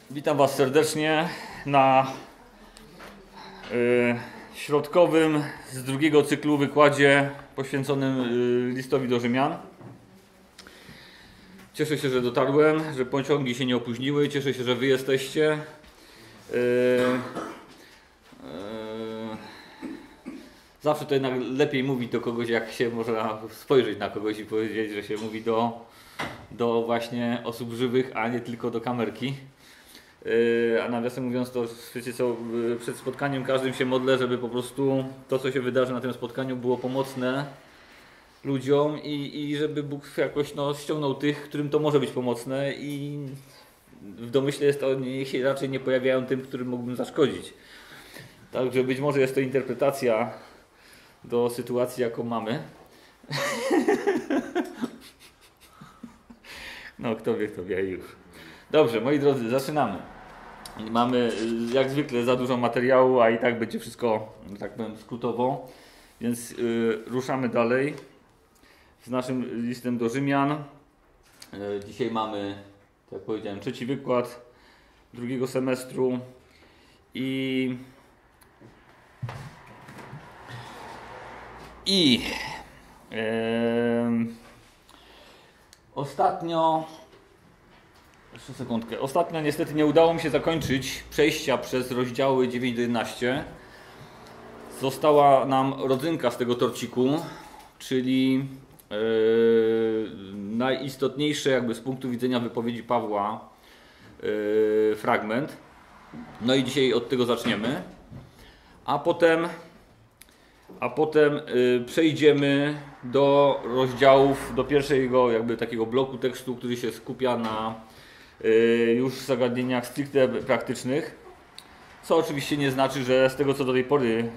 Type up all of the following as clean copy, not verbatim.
Witam Was serdecznie na środkowym z drugiego cyklu wykładzie poświęconym listowi do Rzymian. Cieszę się, że dotarłem, że pociągi się nie opóźniły. Cieszę się, że Wy jesteście. Zawsze to jednak lepiej mówić do kogoś, jak się można spojrzeć na kogoś i powiedzieć, że się mówi do właśnie osób żywych, a nie tylko do kamerki. A nawiasem mówiąc, to wiecie co, przed spotkaniem każdym się modlę, żeby po prostu to, co się wydarzy na tym spotkaniu, było pomocne ludziom i żeby Bóg jakoś ściągnął tych, którym to może być pomocne, i w domyśle jest to, niech się raczej nie pojawiają tym, którym mógłbym zaszkodzić. Także być może jest to interpretacja do sytuacji, jaką mamy. No, kto wie już. Dobrze, moi drodzy, zaczynamy. Mamy jak zwykle za dużo materiału, a i tak będzie wszystko, tak powiem, skrótowo. Więc ruszamy dalej z naszym listem do Rzymian. Dzisiaj mamy, tak jak powiedziałem, trzeci wykład drugiego semestru i ostatnio, jeszcze sekundkę, ostatnio niestety nie udało mi się zakończyć przejścia przez rozdziały 9 do 11. Została nam rodzynka z tego torciku, czyli najistotniejsze jakby z punktu widzenia wypowiedzi Pawła fragment. No i dzisiaj od tego zaczniemy, a potem przejdziemy do rozdziałów, do pierwszego jakby takiego bloku tekstu, który się skupia na już zagadnieniach stricte praktycznych, co oczywiście nie znaczy, że z tego, co do tej pory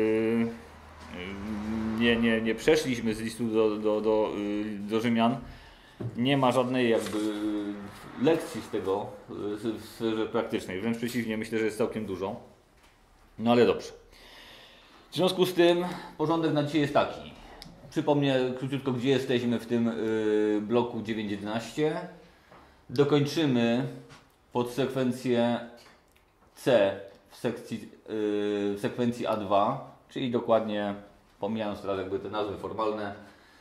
nie przeszliśmy z listu do Rzymian, nie ma żadnej jakby lekcji z tego w sferze praktycznej. Wręcz przeciwnie, myślę, że jest całkiem dużo. No ale dobrze. W związku z tym porządek na dzisiaj jest taki. Przypomnę króciutko, gdzie jesteśmy w tym bloku 9.11. Dokończymy podsekwencję C w sekwencji A2, czyli dokładnie, pomijając teraz jakby te nazwy formalne,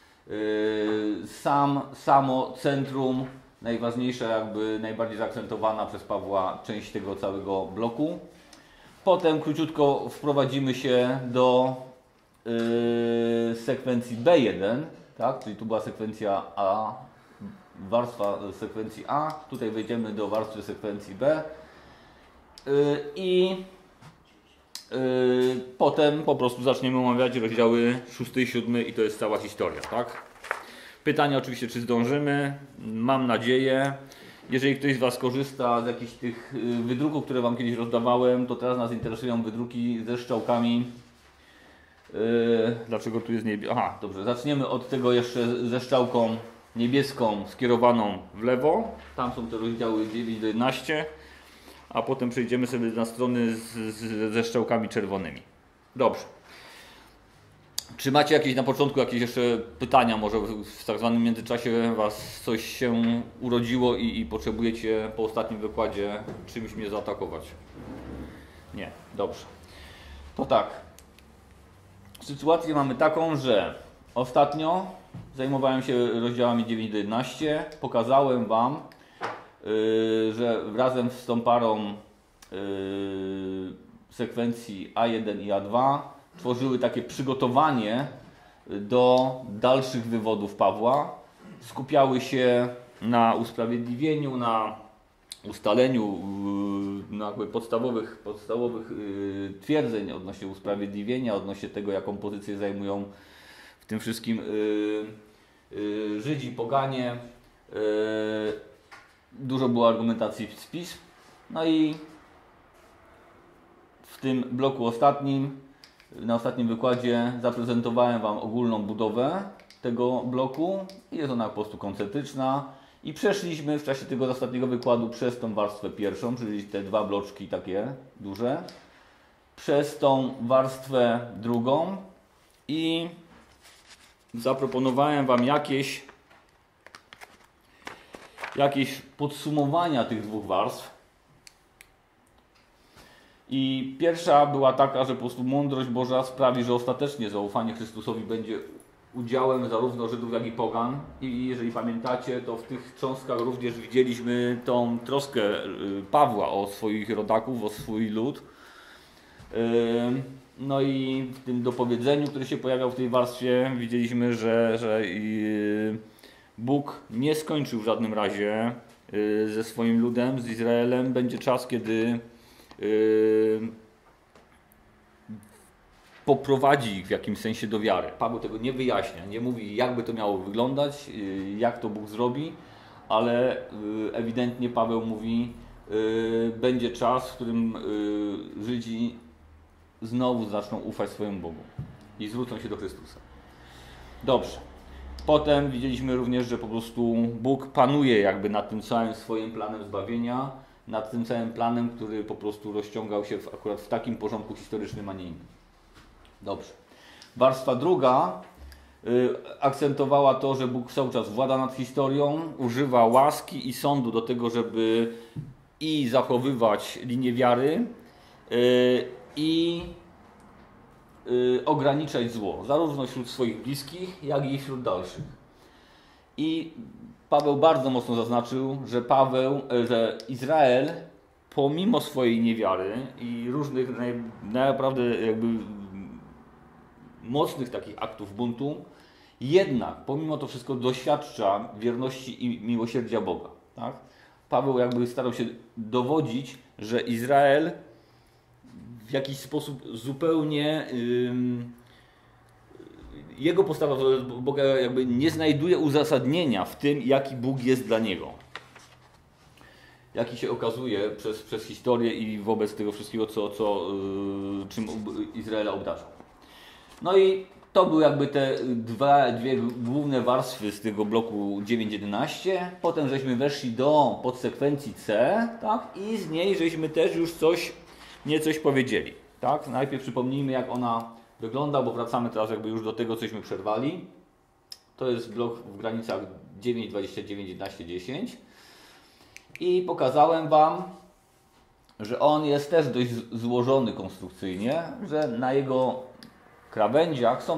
samo centrum, najważniejsza, jakby najbardziej zaakcentowana przez Pawła część tego całego bloku. Potem króciutko wprowadzimy się do sekwencji B1, tak? Czyli tu była sekwencja A, warstwa sekwencji A, tutaj wejdziemy do warstwy sekwencji B i potem po prostu zaczniemy omawiać rozdziały 6 i 7 i to jest cała historia, tak? Pytanie oczywiście, czy zdążymy, mam nadzieję. Jeżeli ktoś z Was korzysta z jakichś tych wydruków, które Wam kiedyś rozdawałem, to teraz nas interesują wydruki ze strzałkami. Dlaczego tu jest niebieskie? Aha, dobrze, zaczniemy od tego jeszcze ze strzałką niebieską skierowaną w lewo. Tam są te rozdziały 9 do 11, a potem przejdziemy sobie na strony ze strzałkami czerwonymi. Dobrze. Czy macie jakieś na początku jakieś jeszcze pytania? Może w tak zwanym międzyczasie Was coś się urodziło i potrzebujecie po ostatnim wykładzie czymś mnie zaatakować? Nie, dobrze. To tak. Sytuację mamy taką, że ostatnio zajmowałem się rozdziałami 9 do 11. Pokazałem Wam, że razem z tą parą sekwencji A1 i A2 tworzyły takie przygotowanie do dalszych wywodów Pawła. Skupiały się na usprawiedliwieniu, na ustaleniu na jakby podstawowych twierdzeń odnośnie usprawiedliwienia, odnośnie tego, jaką pozycję zajmują w tym wszystkim Żydzi, poganie. Dużo było argumentacji z pism. No i w tym bloku ostatnim, na ostatnim wykładzie zaprezentowałem Wam ogólną budowę tego bloku. Jest ona po prostu koncentryczna i przeszliśmy w czasie tego ostatniego wykładu przez tą warstwę pierwszą, czyli te dwa bloczki takie duże, przez tą warstwę drugą i zaproponowałem Wam jakieś podsumowania tych dwóch warstw. I pierwsza była taka, że po prostu mądrość Boża sprawi, że ostatecznie zaufanie Chrystusowi będzie udziałem zarówno Żydów, jak i pogan. I jeżeli pamiętacie, to w tych cząstkach również widzieliśmy tą troskę Pawła o swoich rodaków, o swój lud. No i w tym dopowiedzeniu, który się pojawiał w tej warstwie, widzieliśmy, że Bóg nie skończył w żadnym razie ze swoim ludem, z Izraelem. Będzie czas, kiedy poprowadzi ich w jakimś sensie do wiary. Paweł tego nie wyjaśnia, nie mówi, jakby to miało wyglądać, jak to Bóg zrobi, ale ewidentnie Paweł mówi, będzie czas, w którym Żydzi znowu zaczną ufać swojemu Bogu i zwrócą się do Chrystusa. Dobrze. Potem widzieliśmy również, że po prostu Bóg panuje jakby nad tym całym swoim planem zbawienia, nad tym całym planem, który po prostu rozciągał się akurat w takim porządku historycznym, a nie innym. Dobrze. Warstwa druga akcentowała to, że Bóg cały czas włada nad historią, używa łaski i sądu do tego, żeby i zachowywać linię wiary, i ograniczać zło, zarówno wśród swoich bliskich, jak i wśród dalszych. I Paweł bardzo mocno zaznaczył, że Izrael, pomimo swojej niewiary i różnych naprawdę jakby mocnych takich aktów buntu, jednak pomimo to wszystko doświadcza wierności i miłosierdzia Boga. Tak? Paweł jakby starał się dowodzić, że Izrael w jakiś sposób zupełnie jego postawa wobec Boga jakby nie znajduje uzasadnienia w tym, jaki Bóg jest dla niego. Jaki się okazuje przez historię i wobec tego wszystkiego, czym Izraela obdarzał. No i to były jakby te dwie główne warstwy z tego bloku 9.11. Potem żeśmy weszli do podsekwencji C, tak? I z niej żeśmy też już coś powiedzieli. Tak? Najpierw przypomnijmy, jak ona wygląda, bo wracamy teraz jakby już do tego, cośmy przerwali. To jest blok w granicach 9, 29, 11, 10. I pokazałem Wam, że on jest też dość złożony konstrukcyjnie, że na jego krawędziach są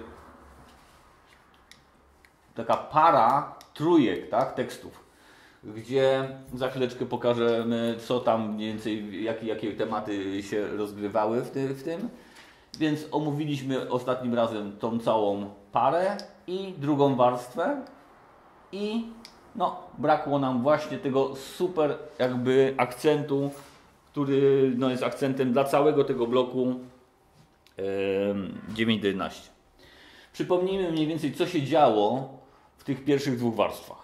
taka para trójek, tak, tekstów, gdzie za chwileczkę pokażemy, co tam mniej więcej, jakie tematy się rozgrywały w tym. Więc omówiliśmy ostatnim razem tą całą parę i drugą warstwę i no, brakło nam właśnie tego super jakby akcentu, który no, jest akcentem dla całego tego bloku 9-11. Przypomnijmy mniej więcej, co się działo w tych pierwszych dwóch warstwach.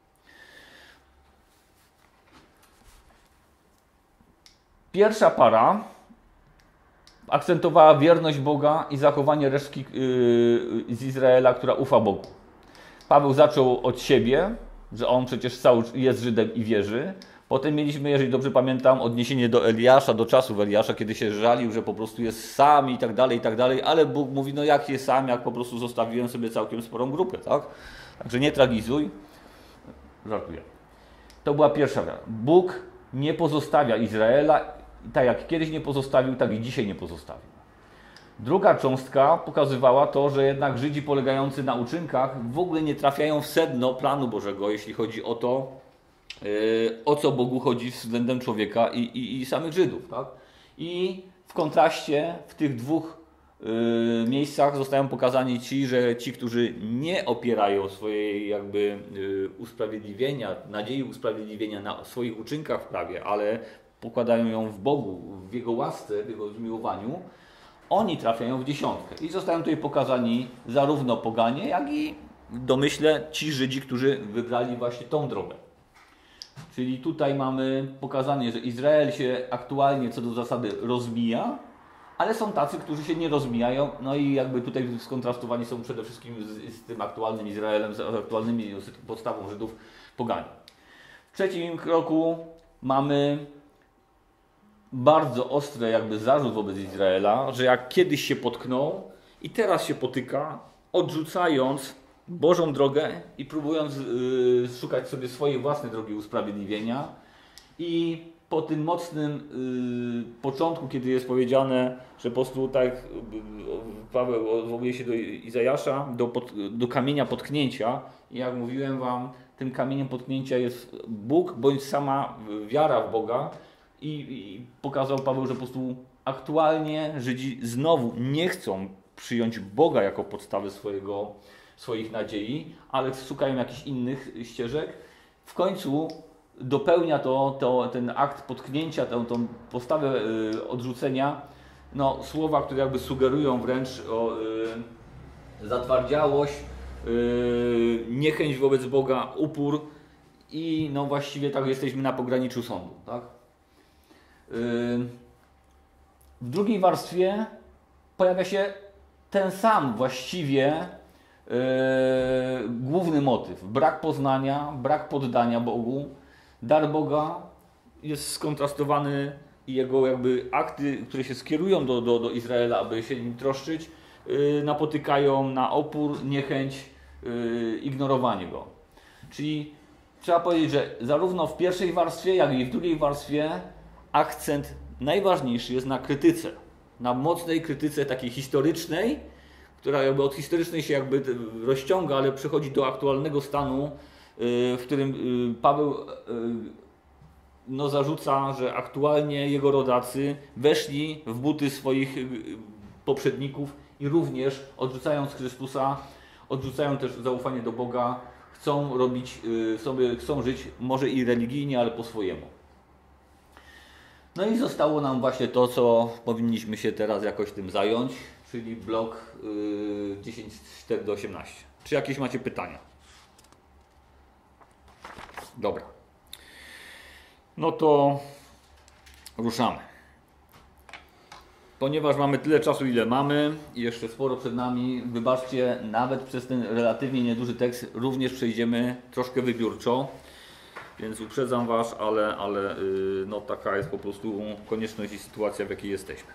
Pierwsza para akcentowała wierność Boga i zachowanie resztki z Izraela, która ufa Bogu. Paweł zaczął od siebie, że on przecież jest Żydem i wierzy. Potem mieliśmy, jeżeli dobrze pamiętam, odniesienie do Eliasza, do czasów Eliasza, kiedy się żalił, że po prostu jest sam i tak dalej, ale Bóg mówi, no jak jest sam, jak po prostu zostawiłem sobie całkiem sporą grupę, tak? Także nie tragizuj. Żartuję. To była pierwsza wiara. Bóg nie pozostawia Izraela, tak jak kiedyś nie pozostawił, tak i dzisiaj nie pozostawił. Druga cząstka pokazywała to, że jednak Żydzi polegający na uczynkach w ogóle nie trafiają w sedno planu Bożego, jeśli chodzi o to, o co Bogu chodzi względem człowieka i samych Żydów. Tak? I w kontraście w tych dwóch miejscach zostają pokazani ci, którzy nie opierają swojej jakby usprawiedliwienia, nadziei usprawiedliwienia na swoich uczynkach w prawie, ale pokładają ją w Bogu, w Jego łasce, w Jego zmiłowaniu, oni trafiają w dziesiątkę. I zostają tutaj pokazani zarówno poganie, jak i w domyśle ci Żydzi, którzy wybrali właśnie tą drogę. Czyli tutaj mamy pokazanie, że Izrael się aktualnie co do zasady rozmija, ale są tacy, którzy się nie rozmijają, no i jakby tutaj skontrastowani są przede wszystkim z tym aktualnym Izraelem, z aktualnymi podstawą Żydów pogani. W trzecim kroku mamy bardzo ostry jakby zarzut wobec Izraela, że jak kiedyś się potknął i teraz się potyka, odrzucając Bożą drogę i próbując szukać sobie swojej własnej drogi usprawiedliwienia i po tym mocnym początku, kiedy jest powiedziane, że po prostu tak Paweł odwołuje się do Izajasza, do kamienia potknięcia. I jak mówiłem wam, tym kamieniem potknięcia jest Bóg, bądź sama wiara w Boga. I pokazał Paweł, że po prostu aktualnie Żydzi znowu nie chcą przyjąć Boga jako podstawę swoich nadziei, ale szukają jakichś innych ścieżek. W końcu dopełnia ten akt potknięcia, tą postawę odrzucenia, no, słowa, które jakby sugerują wręcz o zatwardziałość, niechęć wobec Boga, upór i no właściwie tak jesteśmy na pograniczu sądu. Tak? W drugiej warstwie pojawia się ten sam właściwie główny motyw. Brak poznania, brak poddania Bogu. Dar Boga jest skontrastowany i jego jakby akty, które się skierują do Izraela, aby się nim troszczyć, napotykają na opór, niechęć, ignorowanie go. Czyli trzeba powiedzieć, że zarówno w pierwszej warstwie, jak i w drugiej warstwie akcent najważniejszy jest na krytyce. Na mocnej krytyce takiej historycznej, która jakby od historycznej się jakby rozciąga, ale przechodzi do aktualnego stanu, w którym Paweł no, zarzuca, że aktualnie jego rodacy weszli w buty swoich poprzedników i również odrzucając Chrystusa, odrzucają też zaufanie do Boga, chcą robić sobie, chcą żyć może i religijnie, ale po swojemu. No i zostało nam właśnie to, co powinniśmy się teraz jakoś tym zająć, czyli blok 10:4-18. Czy jakieś macie pytania? Dobra. No to ruszamy. Ponieważ mamy tyle czasu, ile mamy i jeszcze sporo przed nami, wybaczcie, nawet przez ten relatywnie nieduży tekst również przejdziemy troszkę wybiórczo, więc uprzedzam Was, ale no taka jest po prostu konieczność i sytuacja, w jakiej jesteśmy.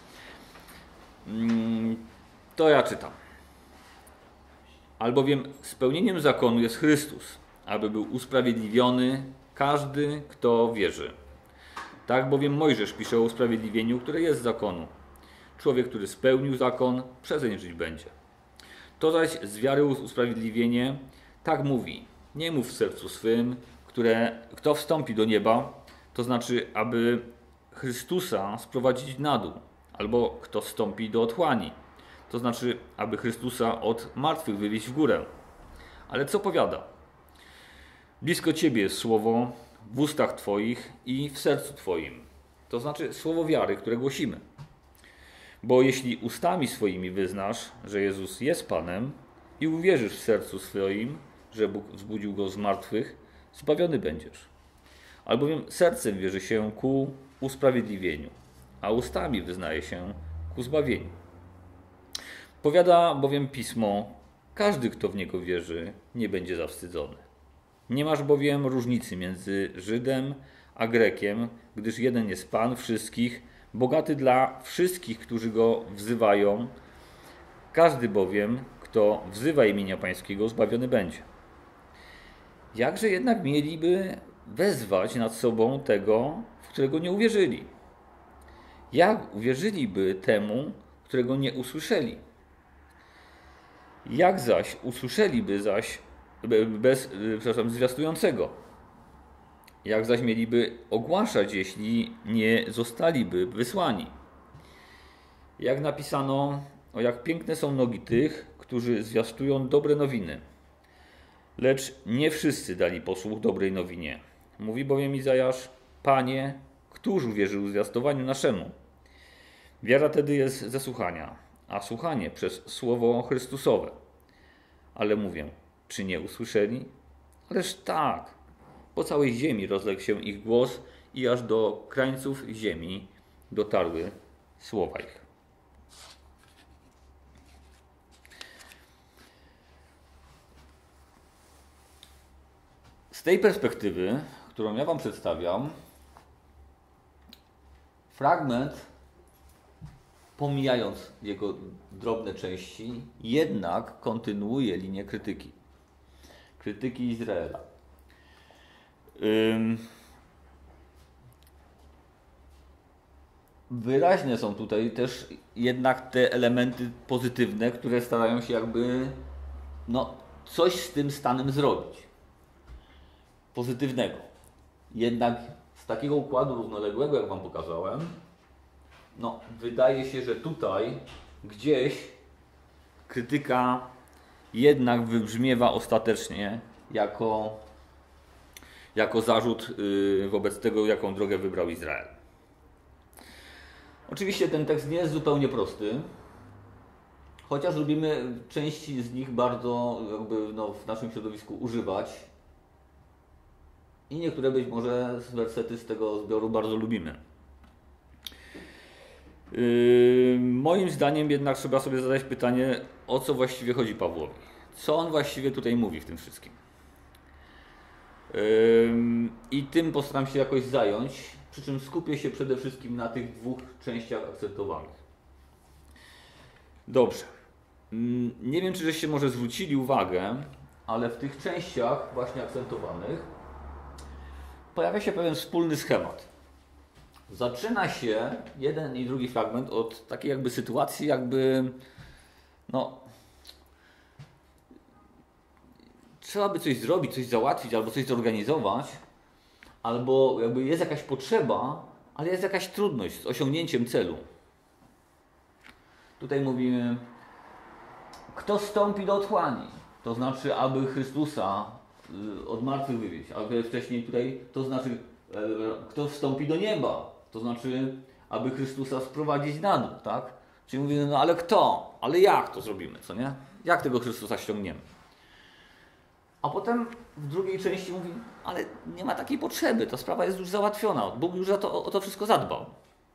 To ja czytam. Albowiem spełnieniem zakonu jest Chrystus, aby był usprawiedliwiony każdy, kto wierzy. Tak bowiem Mojżesz pisze o usprawiedliwieniu, które jest z zakonu. Człowiek, który spełnił zakon, przezeń żyć będzie. To zaś z wiary usprawiedliwienie, tak mówi, nie mów w sercu swym, kto wstąpi do nieba, to znaczy, aby Chrystusa sprowadzić na dół, albo kto wstąpi do otchłani, to znaczy, aby Chrystusa od martwych wywieźć w górę. Ale co powiada? Blisko Ciebie jest słowo w ustach Twoich i w sercu Twoim. To znaczy słowo wiary, które głosimy. Bo jeśli ustami swoimi wyznasz, że Jezus jest Panem i uwierzysz w sercu swoim, że Bóg wzbudził Go z martwych, zbawiony będziesz. Albowiem sercem wierzy się ku usprawiedliwieniu, a ustami wyznaje się ku zbawieniu. Powiada bowiem Pismo, każdy, kto w Niego wierzy, nie będzie zawstydzony. Nie masz bowiem różnicy między Żydem a Grekiem, gdyż jeden jest Pan wszystkich, bogaty dla wszystkich, którzy Go wzywają. Każdy bowiem, kto wzywa imienia Pańskiego, zbawiony będzie. Jakże jednak mieliby wezwać nad sobą tego, w którego nie uwierzyli? Jak uwierzyliby temu, którego nie usłyszeli? Jak zaś usłyszeliby bez zwiastującego? Jak zaś mieliby ogłaszać, jeśli nie zostaliby wysłani? Jak napisano, o jak piękne są nogi tych, którzy zwiastują dobre nowiny. Lecz nie wszyscy dali posłuch dobrej nowinie. Mówi bowiem Izajasz, Panie, któż uwierzył zwiastowaniu naszemu? Wiara tedy jest ze słuchania, a słuchanie przez słowo Chrystusowe. Ale mówię, czy nie usłyszeli? Ależ tak, po całej ziemi rozległ się ich głos i aż do krańców ziemi dotarły słowa ich. Z tej perspektywy, którą ja Wam przedstawiam, fragment, pomijając jego drobne części, jednak kontynuuje linię krytyki. Krytyki Izraela. wyraźne są tutaj też jednak te elementy pozytywne, które starają się jakby no, coś z tym stanem zrobić. Pozytywnego. Jednak z takiego układu równoległego, jak Wam pokazałem, no, wydaje się, że tutaj gdzieś krytyka jednak wybrzmiewa ostatecznie jako zarzut wobec tego, jaką drogę wybrał Izrael. Oczywiście ten tekst nie jest zupełnie prosty, chociaż lubimy części z nich bardzo jakby, no, w naszym środowisku używać i niektóre być może wersety z tego zbioru bardzo lubimy. Moim zdaniem jednak trzeba sobie zadać pytanie, o co właściwie chodzi Pawłowi. Co on właściwie tutaj mówi w tym wszystkim. I tym postaram się jakoś zająć, przy czym skupię się przede wszystkim na tych dwóch częściach akcentowanych. Dobrze. Nie wiem, czy żeście może zwrócili uwagę, ale w tych częściach właśnie akcentowanych pojawia się pewien wspólny schemat. Zaczyna się jeden i drugi fragment od takiej jakby sytuacji, jakby no trzeba by coś zrobić, coś załatwić, albo coś zorganizować, albo jakby jest jakaś potrzeba, ale jest jakaś trudność z osiągnięciem celu. Tutaj mówimy, kto wstąpi do otchłani, to znaczy, aby Chrystusa od martwych wywieźć, ale wcześniej tutaj to znaczy, kto wstąpi do nieba, to znaczy, aby Chrystusa sprowadzić na dół, tak? Czyli mówimy, no ale kto? Ale jak to zrobimy, co nie? Jak tego Chrystusa ściągniemy? A potem w drugiej części mówi, ale nie ma takiej potrzeby, ta sprawa jest już załatwiona, Bóg już o to wszystko zadbał.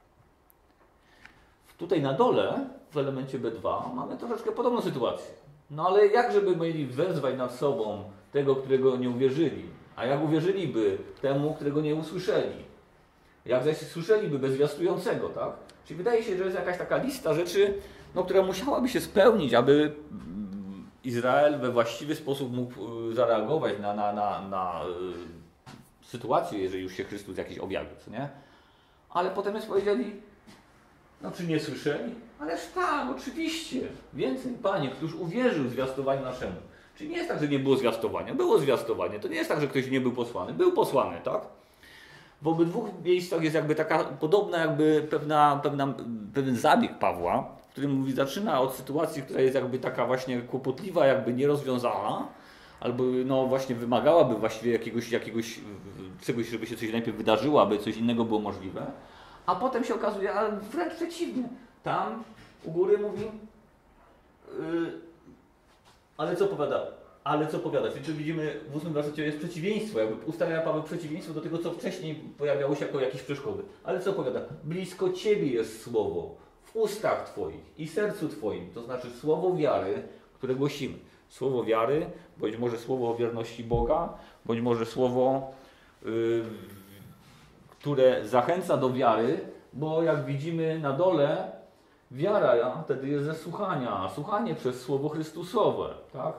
Tutaj na dole, w elemencie B2, mamy troszeczkę podobną sytuację. No ale jak żeby mieli wezwać nad sobą tego, którego nie uwierzyli? A jak uwierzyliby temu, którego nie usłyszeli? Jak zaś słyszeliby bez zwiastującego, tak? Czyli wydaje się, że jest jakaś taka lista rzeczy, no, która musiałaby się spełnić, aby Izrael we właściwy sposób mógł zareagować na sytuację, jeżeli już się Chrystus jakiś objawił, co nie? Ale potem jest powiedzieli, no czy nie słyszeli? Ależ tak, oczywiście. Więcej, Panie, któż uwierzył zwiastowaniu naszemu. Czyli nie jest tak, że nie było zwiastowania. Było zwiastowanie. To nie jest tak, że ktoś nie był posłany. Był posłany, tak? W obydwu miejscach jest jakby taka podobna, jakby pewien zabieg Pawła, w którym mówi, zaczyna od sytuacji, która jest jakby taka właśnie kłopotliwa, jakby nierozwiązana, albo no właśnie wymagałaby właściwie jakiegoś czegoś, żeby się coś najpierw wydarzyło, aby coś innego było możliwe. A potem się okazuje, ale wręcz przeciwnie. Tam u góry mówi, ale co powiada? Ale co powiada? Czyli tu widzimy w 8 wersecie jest przeciwieństwo, jakby ustawia Paweł przeciwieństwo do tego, co wcześniej pojawiało się jako jakieś przeszkody. Ale co powiada? Blisko Ciebie jest słowo, w ustach Twoich i sercu Twoim. To znaczy słowo wiary, które głosimy. Słowo wiary, bądź może słowo o wierności Boga, bądź może słowo, które zachęca do wiary, bo jak widzimy na dole, wiara wtedy jest ze słuchania, a słuchanie przez słowo Chrystusowe, tak?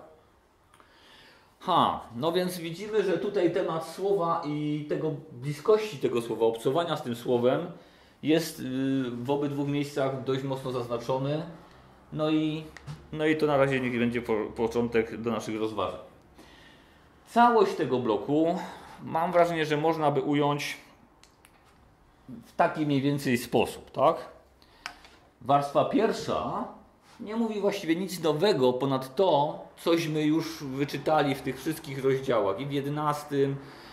No więc widzimy, że tutaj temat słowa i tego bliskości tego słowa, obcowania z tym słowem jest w obydwu miejscach dość mocno zaznaczony. No i to na razie niech będzie początek do naszych rozważań. Całość tego bloku mam wrażenie, że można by ująć w taki mniej więcej sposób, tak? Warstwa pierwsza nie mówi właściwie nic nowego ponad to, cośmy już wyczytali w tych wszystkich rozdziałach, i w 11,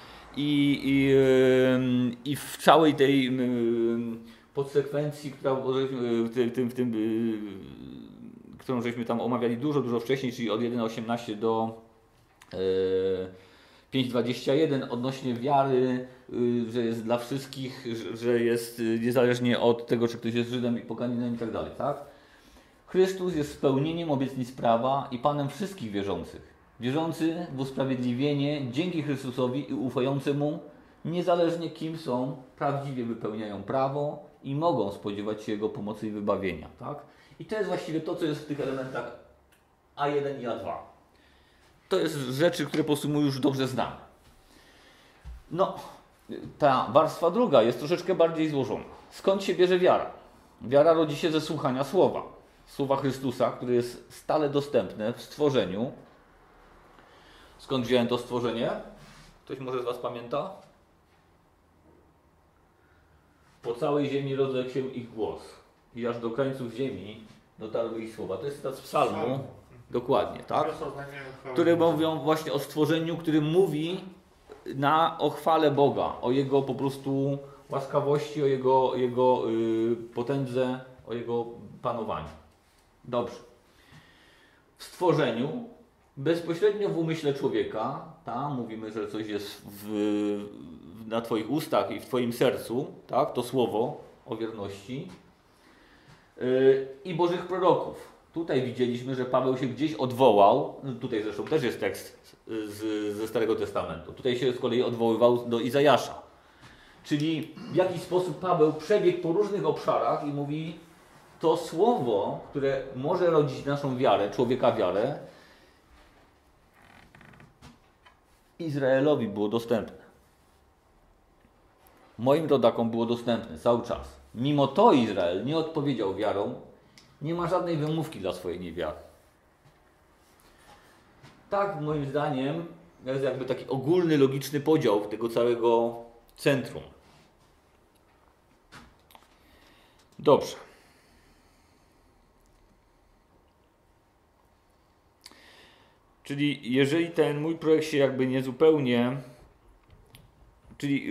i w całej tej podsekwencji, którą żeśmy tam omawiali dużo wcześniej, czyli od 1.18 do 5.21 odnośnie wiary, że jest dla wszystkich, że jest niezależnie od tego, czy ktoś jest Żydem i poganinem i tak dalej, tak? Chrystus jest spełnieniem obietnic prawa i Panem wszystkich wierzących. Wierzący w usprawiedliwienie dzięki Chrystusowi i ufający Mu, niezależnie kim są, prawdziwie wypełniają prawo i mogą spodziewać się Jego pomocy i wybawienia, tak? I to jest właściwie to, co jest w tych elementach A1 i A2. To jest rzeczy, które po prostu już dobrze znamy. No, ta warstwa druga jest troszeczkę bardziej złożona. Skąd się bierze wiara? Wiara rodzi się ze słuchania słowa. Słowa Chrystusa, które jest stale dostępne w stworzeniu. Skąd wziąłem to stworzenie? Ktoś może z Was pamięta? Po całej ziemi rozległ się ich głos i aż do krańców ziemi dotarły ich słowa. To jest cytat z psalmu. Dokładnie, tak? Które mówią właśnie o stworzeniu, który mówi o chwale Boga, o Jego po prostu łaskawości, o Jego potędze, o Jego panowaniu. Dobrze. W stworzeniu, bezpośrednio w umyśle człowieka, tam mówimy, że coś jest na Twoich ustach i w Twoim sercu, tak? To słowo o wierności i Bożych proroków. Tutaj widzieliśmy, że Paweł się gdzieś odwołał, tutaj zresztą też jest tekst ze Starego Testamentu, tutaj się z kolei odwoływał do Izajasza. Czyli w jakiś sposób Paweł przebiegł po różnych obszarach i mówi, to słowo, które może rodzić naszą wiarę, człowieka wiarę, Izraelowi było dostępne. Moim rodakom było dostępne cały czas. Mimo to Izrael nie odpowiedział wiarą, nie ma żadnej wymówki dla swojej niewiary. Tak, moim zdaniem, jest jakby taki ogólny, logiczny podział tego całego centrum. Dobrze. Czyli jeżeli ten mój projekt się jakby niezupełnie... Czyli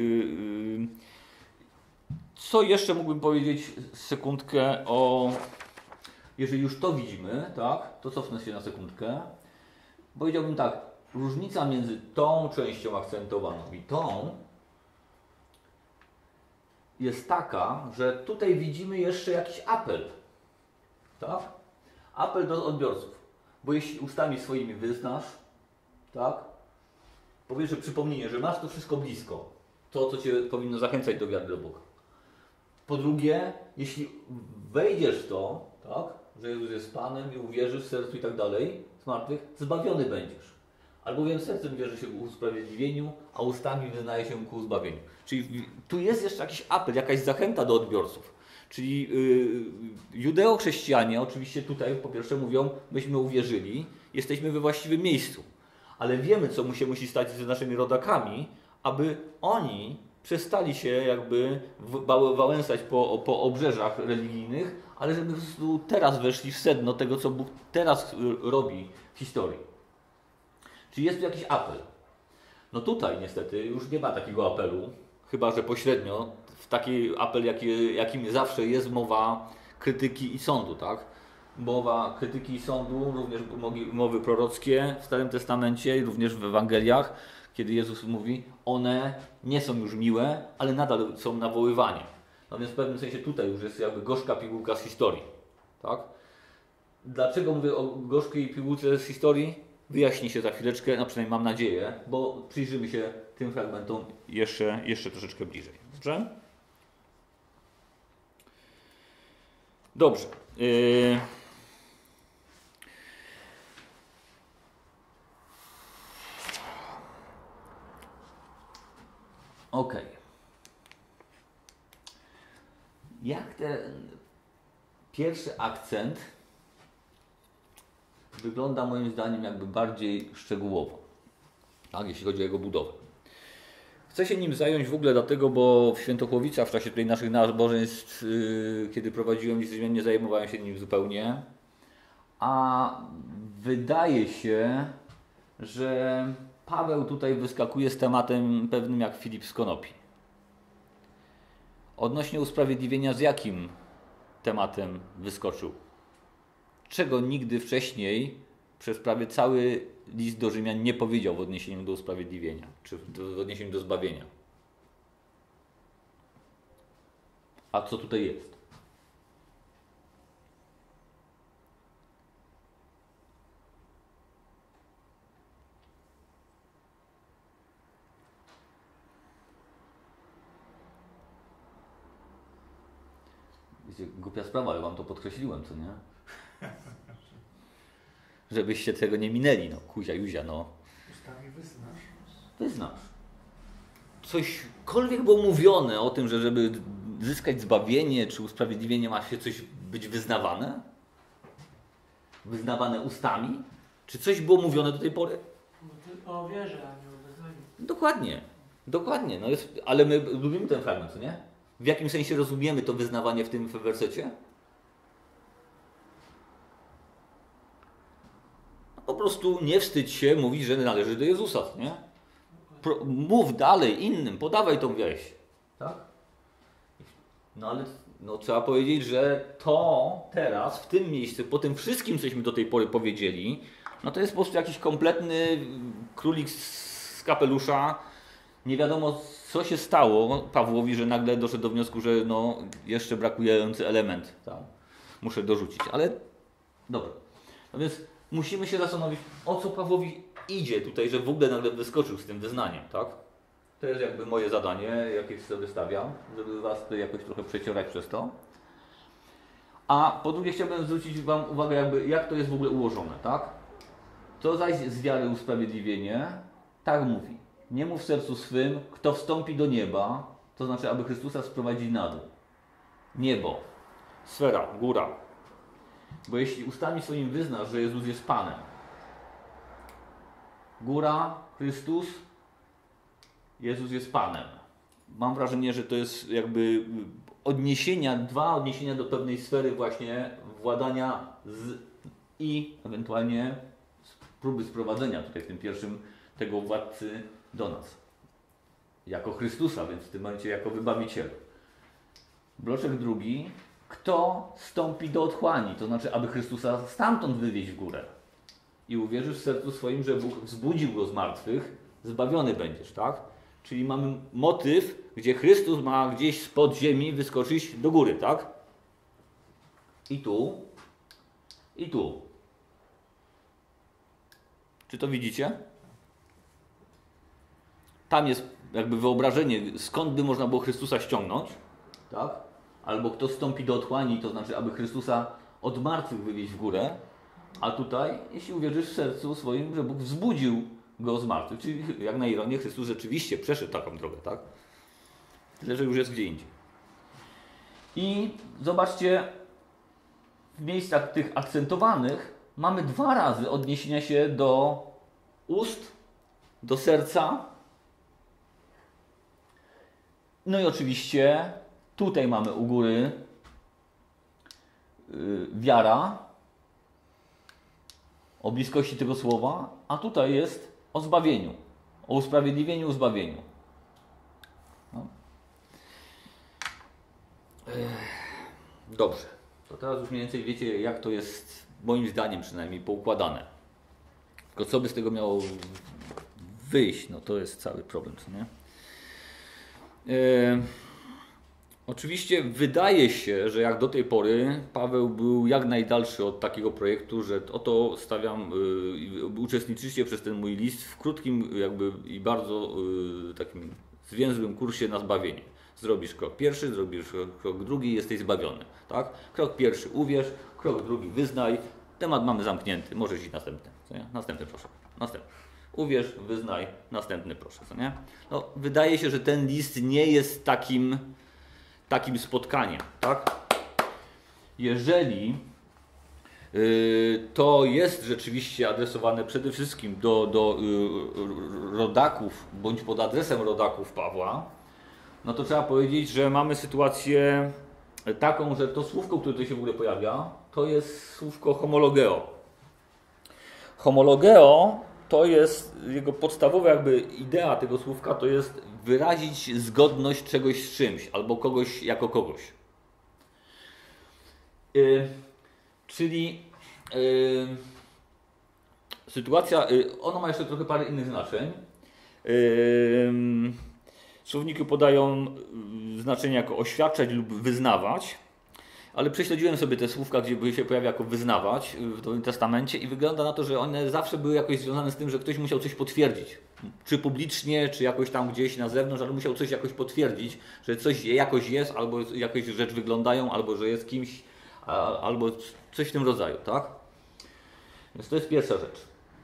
co jeszcze mógłbym powiedzieć sekundkę o... Jeżeli już to widzimy, tak, to cofnę się na sekundkę. Powiedziałbym tak, różnica między tą częścią akcentowaną i tą jest taka, że tutaj widzimy jeszcze jakiś apel. Tak? Apel do odbiorców. Bo jeśli ustami swoimi wyznasz, tak? Po pierwsze przypomnienie, że masz to wszystko blisko. To, co Cię powinno zachęcać do wiary do Boga. Po drugie, jeśli wejdziesz w to, tak? Że Jezus jest Panem i uwierzysz w sercu i tak dalej, zmartwych, zbawiony będziesz. Albowiem sercem wierzy się ku usprawiedliwieniu, a ustami wyznaje się ku zbawieniu. Czyli tu jest jeszcze jakiś apel, jakaś zachęta do odbiorców. Czyli judeo-chrześcijanie oczywiście tutaj po pierwsze mówią, myśmy uwierzyli, jesteśmy we właściwym miejscu. Ale wiemy, co się musi stać z naszymi rodakami, aby oni przestali się jakby wałęsać po obrzeżach religijnych, ale żeby teraz weszli w sedno tego, co Bóg teraz robi w historii. Czyli jest tu jakiś apel. No tutaj niestety już nie ma takiego apelu, chyba że pośrednio w taki apel, jakim zawsze jest mowa krytyki i sądu, tak? Mowa krytyki i sądu, również mowy prorockie w Starym Testamencie i również w Ewangeliach, kiedy Jezus mówi, one nie są już miłe, ale nadal są nawoływanie. No więc w pewnym sensie tutaj już jest jakby gorzka pigułka z historii, tak? Dlaczego mówię o gorzkiej pigułce z historii? Wyjaśni się za chwileczkę, no przynajmniej mam nadzieję, bo przyjrzymy się tym fragmentom jeszcze troszeczkę bliżej. Dobrze? Dobrze. Ok. Jak ten pierwszy akcent wygląda moim zdaniem jakby bardziej szczegółowo, tak, jeśli chodzi o jego budowę. Chcę się nim zająć w ogóle dlatego, bo w Świętochłowicach w czasie tutaj naszych nabożeństw, kiedy prowadziłem list, nie zajmowałem się nim zupełnie, a wydaje się, że Paweł tutaj wyskakuje z tematem pewnym jak Filip z Konopi. Odnośnie usprawiedliwienia, z jakim tematem wyskoczył? Czego nigdy wcześniej przez prawie cały list do Rzymian nie powiedział w odniesieniu do usprawiedliwienia, czy w odniesieniu do zbawienia. A co tutaj jest? Wiecie, głupia sprawa, ale wam to podkreśliłem, co nie? Żebyście tego nie minęli, no, kuzia, juzia, no. Ustami wyznasz. Wyznasz. Cośkolwiek było mówione o tym, że żeby zyskać zbawienie czy usprawiedliwienie ma się coś być wyznawane? Wyznawane ustami? Czy coś było mówione do tej pory? O wierze, a nie o wyznaniu. Dokładnie. Dokładnie. No jest, ale my lubimy ten fragment, nie? W jakim sensie rozumiemy to wyznawanie w tym wersecie? Po prostu nie wstydź się mówić, że należy do Jezusa, nie? Mów dalej innym, podawaj tą wieść. Tak? No ale trzeba powiedzieć, że to teraz, w tym miejscu, po tym wszystkim, cośmy do tej pory powiedzieli, no to jest po prostu jakiś kompletny królik z kapelusza. Nie wiadomo, co się stało Pawłowi, że nagle doszedł do wniosku, że jeszcze brakujący element tam muszę dorzucić. Ale dobra. No więc musimy się zastanowić, o co Pawłowi idzie tutaj, że w ogóle nagle wyskoczył z tym wyznaniem, tak? To jest jakby moje zadanie, jakie sobie stawiam, żeby was tutaj jakoś trochę przecierać przez to. A po drugie chciałbym zwrócić wam uwagę, jak to jest w ogóle ułożone, tak? To zaś z wiary usprawiedliwienie, tak mówi. Nie mów w sercu swym, kto wstąpi do nieba, to znaczy, aby Chrystusa sprowadzić na dół. Niebo, sfera, góra. Bo jeśli ustami swoim wyznasz, że Jezus jest Panem, góra, Chrystus, Jezus jest Panem. Mam wrażenie, że to jest jakby dwa odniesienia do pewnej sfery właśnie władania i ewentualnie próby sprowadzenia tutaj w tym pierwszym tego władcy do nas. Jako Chrystusa, więc w tym momencie jako wybawiciela. Bloczek drugi. Kto stąpi do otchłani? To znaczy, aby Chrystusa stamtąd wywieźć w górę. I uwierzysz w sercu swoim, że Bóg wzbudził go z martwych, zbawiony będziesz, tak? Czyli mamy motyw, gdzie Chrystus ma gdzieś spod ziemi wyskoczyć do góry, tak? I tu. I tu. Czy to widzicie? Tam jest jakby wyobrażenie, skąd by można było Chrystusa ściągnąć, tak? Albo kto stąpi do otchłani, to znaczy, aby Chrystusa od martwych wywieźć w górę, a tutaj, jeśli uwierzysz w sercu swoim, że Bóg wzbudził go z martwych, czyli jak na ironię, Chrystus rzeczywiście przeszedł taką drogę, tak? Tyle, że już jest gdzie indziej. I zobaczcie, w miejscach tych akcentowanych mamy 2 razy odniesienia się do ust, do serca. No i oczywiście tutaj mamy u góry wiara, o bliskości tego słowa, a tutaj jest o zbawieniu, o usprawiedliwieniu, zbawieniu. No. Dobrze, to teraz już mniej więcej wiecie, jak to jest, moim zdaniem przynajmniej, poukładane. Tylko co by z tego miało wyjść, no to jest cały problem, co nie? Oczywiście wydaje się, że jak do tej pory Paweł był jak najdalszy od takiego projektu, że oto stawiam, uczestniczycie przez ten mój list w krótkim jakby i bardzo takim zwięzłym kursie na zbawienie. Zrobisz krok pierwszy, zrobisz krok drugi i jesteś zbawiony. Tak? Krok pierwszy uwierz, krok drugi wyznaj. Temat mamy zamknięty, możesz iść następny. Co nie? Następny proszę. Następny. Uwierz, wyznaj, następny proszę. Co nie? No, wydaje się, że ten list nie jest takim spotkaniem. Tak? Jeżeli to jest rzeczywiście adresowane przede wszystkim do rodaków, bądź pod adresem rodaków Pawła, no to trzeba powiedzieć, że mamy sytuację taką, że to słówko, które tu się w ogóle pojawia, to jest słówko homologeo. Homologeo to jest jego podstawowa jakby idea tego słówka, to jest wyrazić zgodność czegoś z czymś, albo kogoś jako kogoś. Czyli sytuacja, ono ma jeszcze trochę parę innych znaczeń. Słowniki podają znaczenie jako oświadczać lub wyznawać, ale prześledziłem sobie te słówka, gdzie się pojawia jako wyznawać w Nowym Testamencie i wygląda na to, że one zawsze były jakoś związane z tym, że ktoś musiał coś potwierdzić. Czy publicznie, czy jakoś tam gdzieś na zewnątrz, ale musiał coś jakoś potwierdzić, że coś jakoś jest, albo jakoś rzecz wyglądają, albo że jest kimś, albo coś w tym rodzaju, tak? Więc to jest pierwsza rzecz.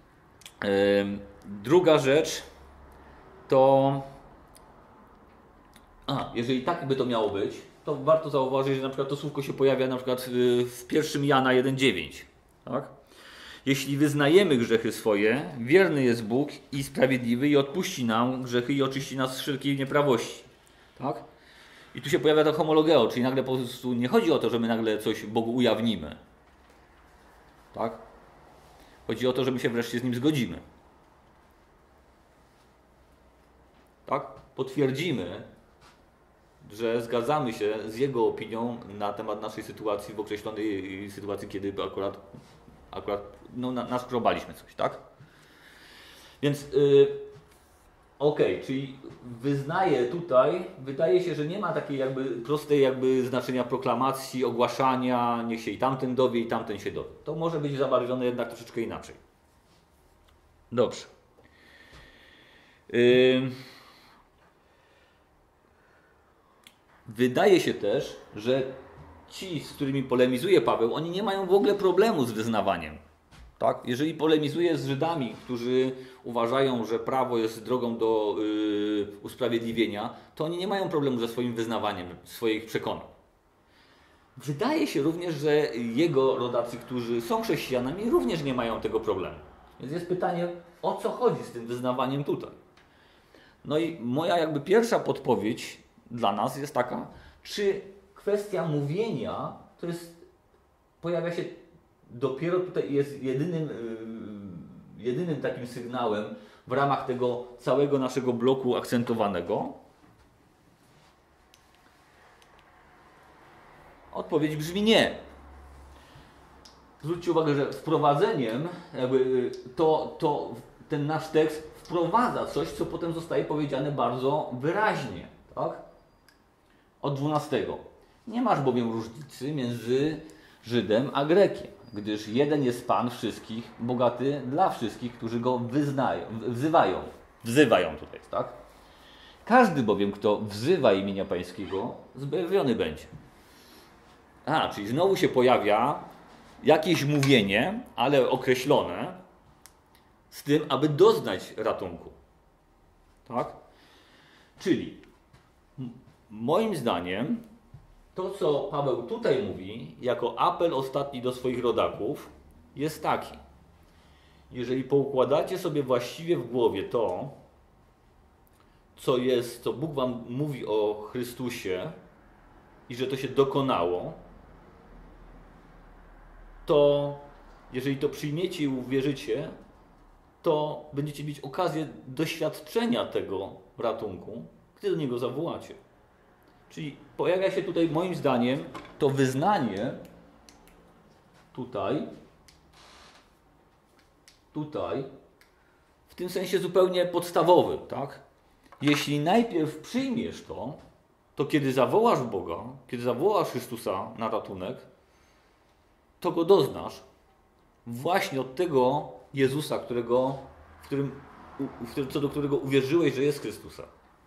Druga rzecz to... jeżeli tak by to miało być, to warto zauważyć, że na przykład to słówko się pojawia na przykład w 1 Jana 1,9. Tak? Jeśli wyznajemy grzechy swoje, wierny jest Bóg i sprawiedliwy i odpuści nam grzechy i oczyści nas z wszelkiej nieprawości. Tak? I tu się pojawia to homologeo, czyli nagle po prostu nie chodzi o to, że my nagle coś Bogu ujawnimy. Tak? Chodzi o to, że my się wreszcie z Nim zgodzimy. Tak? Potwierdzimy, że zgadzamy się z Jego opinią na temat naszej sytuacji, w określonej sytuacji, kiedy akurat no, naskrobaliśmy coś, tak? Więc okej, czyli wyznaję tutaj, wydaje się, że nie ma takiej jakby prostej jakby znaczenia proklamacji, ogłaszania, niech się i tamten dowie, i tamten się dowie. To może być zabarwione jednak troszeczkę inaczej. Dobrze. Wydaje się też, że ci, z którymi polemizuje Paweł, oni nie mają w ogóle problemu z wyznawaniem. Tak? Jeżeli polemizuje z Żydami, którzy uważają, że prawo jest drogą do usprawiedliwienia, to oni nie mają problemu ze swoim wyznawaniem swoich przekonań. Wydaje się również, że jego rodacy, którzy są chrześcijanami, również nie mają tego problemu. Więc jest pytanie, o co chodzi z tym wyznawaniem tutaj? No i moja jakby pierwsza podpowiedź dla nas jest taka, czy kwestia mówienia to jest, pojawia się dopiero tutaj, jest jedynym takim sygnałem w ramach tego całego naszego bloku akcentowanego? Odpowiedź brzmi nie. Zwróćcie uwagę, że wprowadzeniem jakby ten nasz tekst wprowadza coś, co potem zostaje powiedziane bardzo wyraźnie. Tak? Od 12. Nie masz bowiem różnicy między Żydem a Grekiem, gdyż jeden jest Pan wszystkich, bogaty dla wszystkich, którzy Go wzywają tutaj, tak? Każdy bowiem, kto wzywa imienia Pańskiego, zbawiony będzie. Czyli znowu się pojawia jakieś mówienie, ale określone, z tym, aby doznać ratunku. Tak? Czyli moim zdaniem to, co Paweł tutaj mówi, jako apel ostatni do swoich rodaków, jest taki. Jeżeli poukładacie sobie właściwie w głowie to, co Bóg wam mówi o Chrystusie i że to się dokonało, to jeżeli to przyjmiecie i uwierzycie, to będziecie mieć okazję doświadczenia tego ratunku, gdy do niego zawołacie. Czyli pojawia się tutaj, moim zdaniem, to wyznanie tutaj, w tym sensie zupełnie podstawowym, tak? Jeśli najpierw przyjmiesz to kiedy zawołasz Boga, kiedy zawołasz Chrystusa na ratunek, to Go doznasz właśnie od tego Jezusa, co do którego uwierzyłeś, że jest Chrystusa.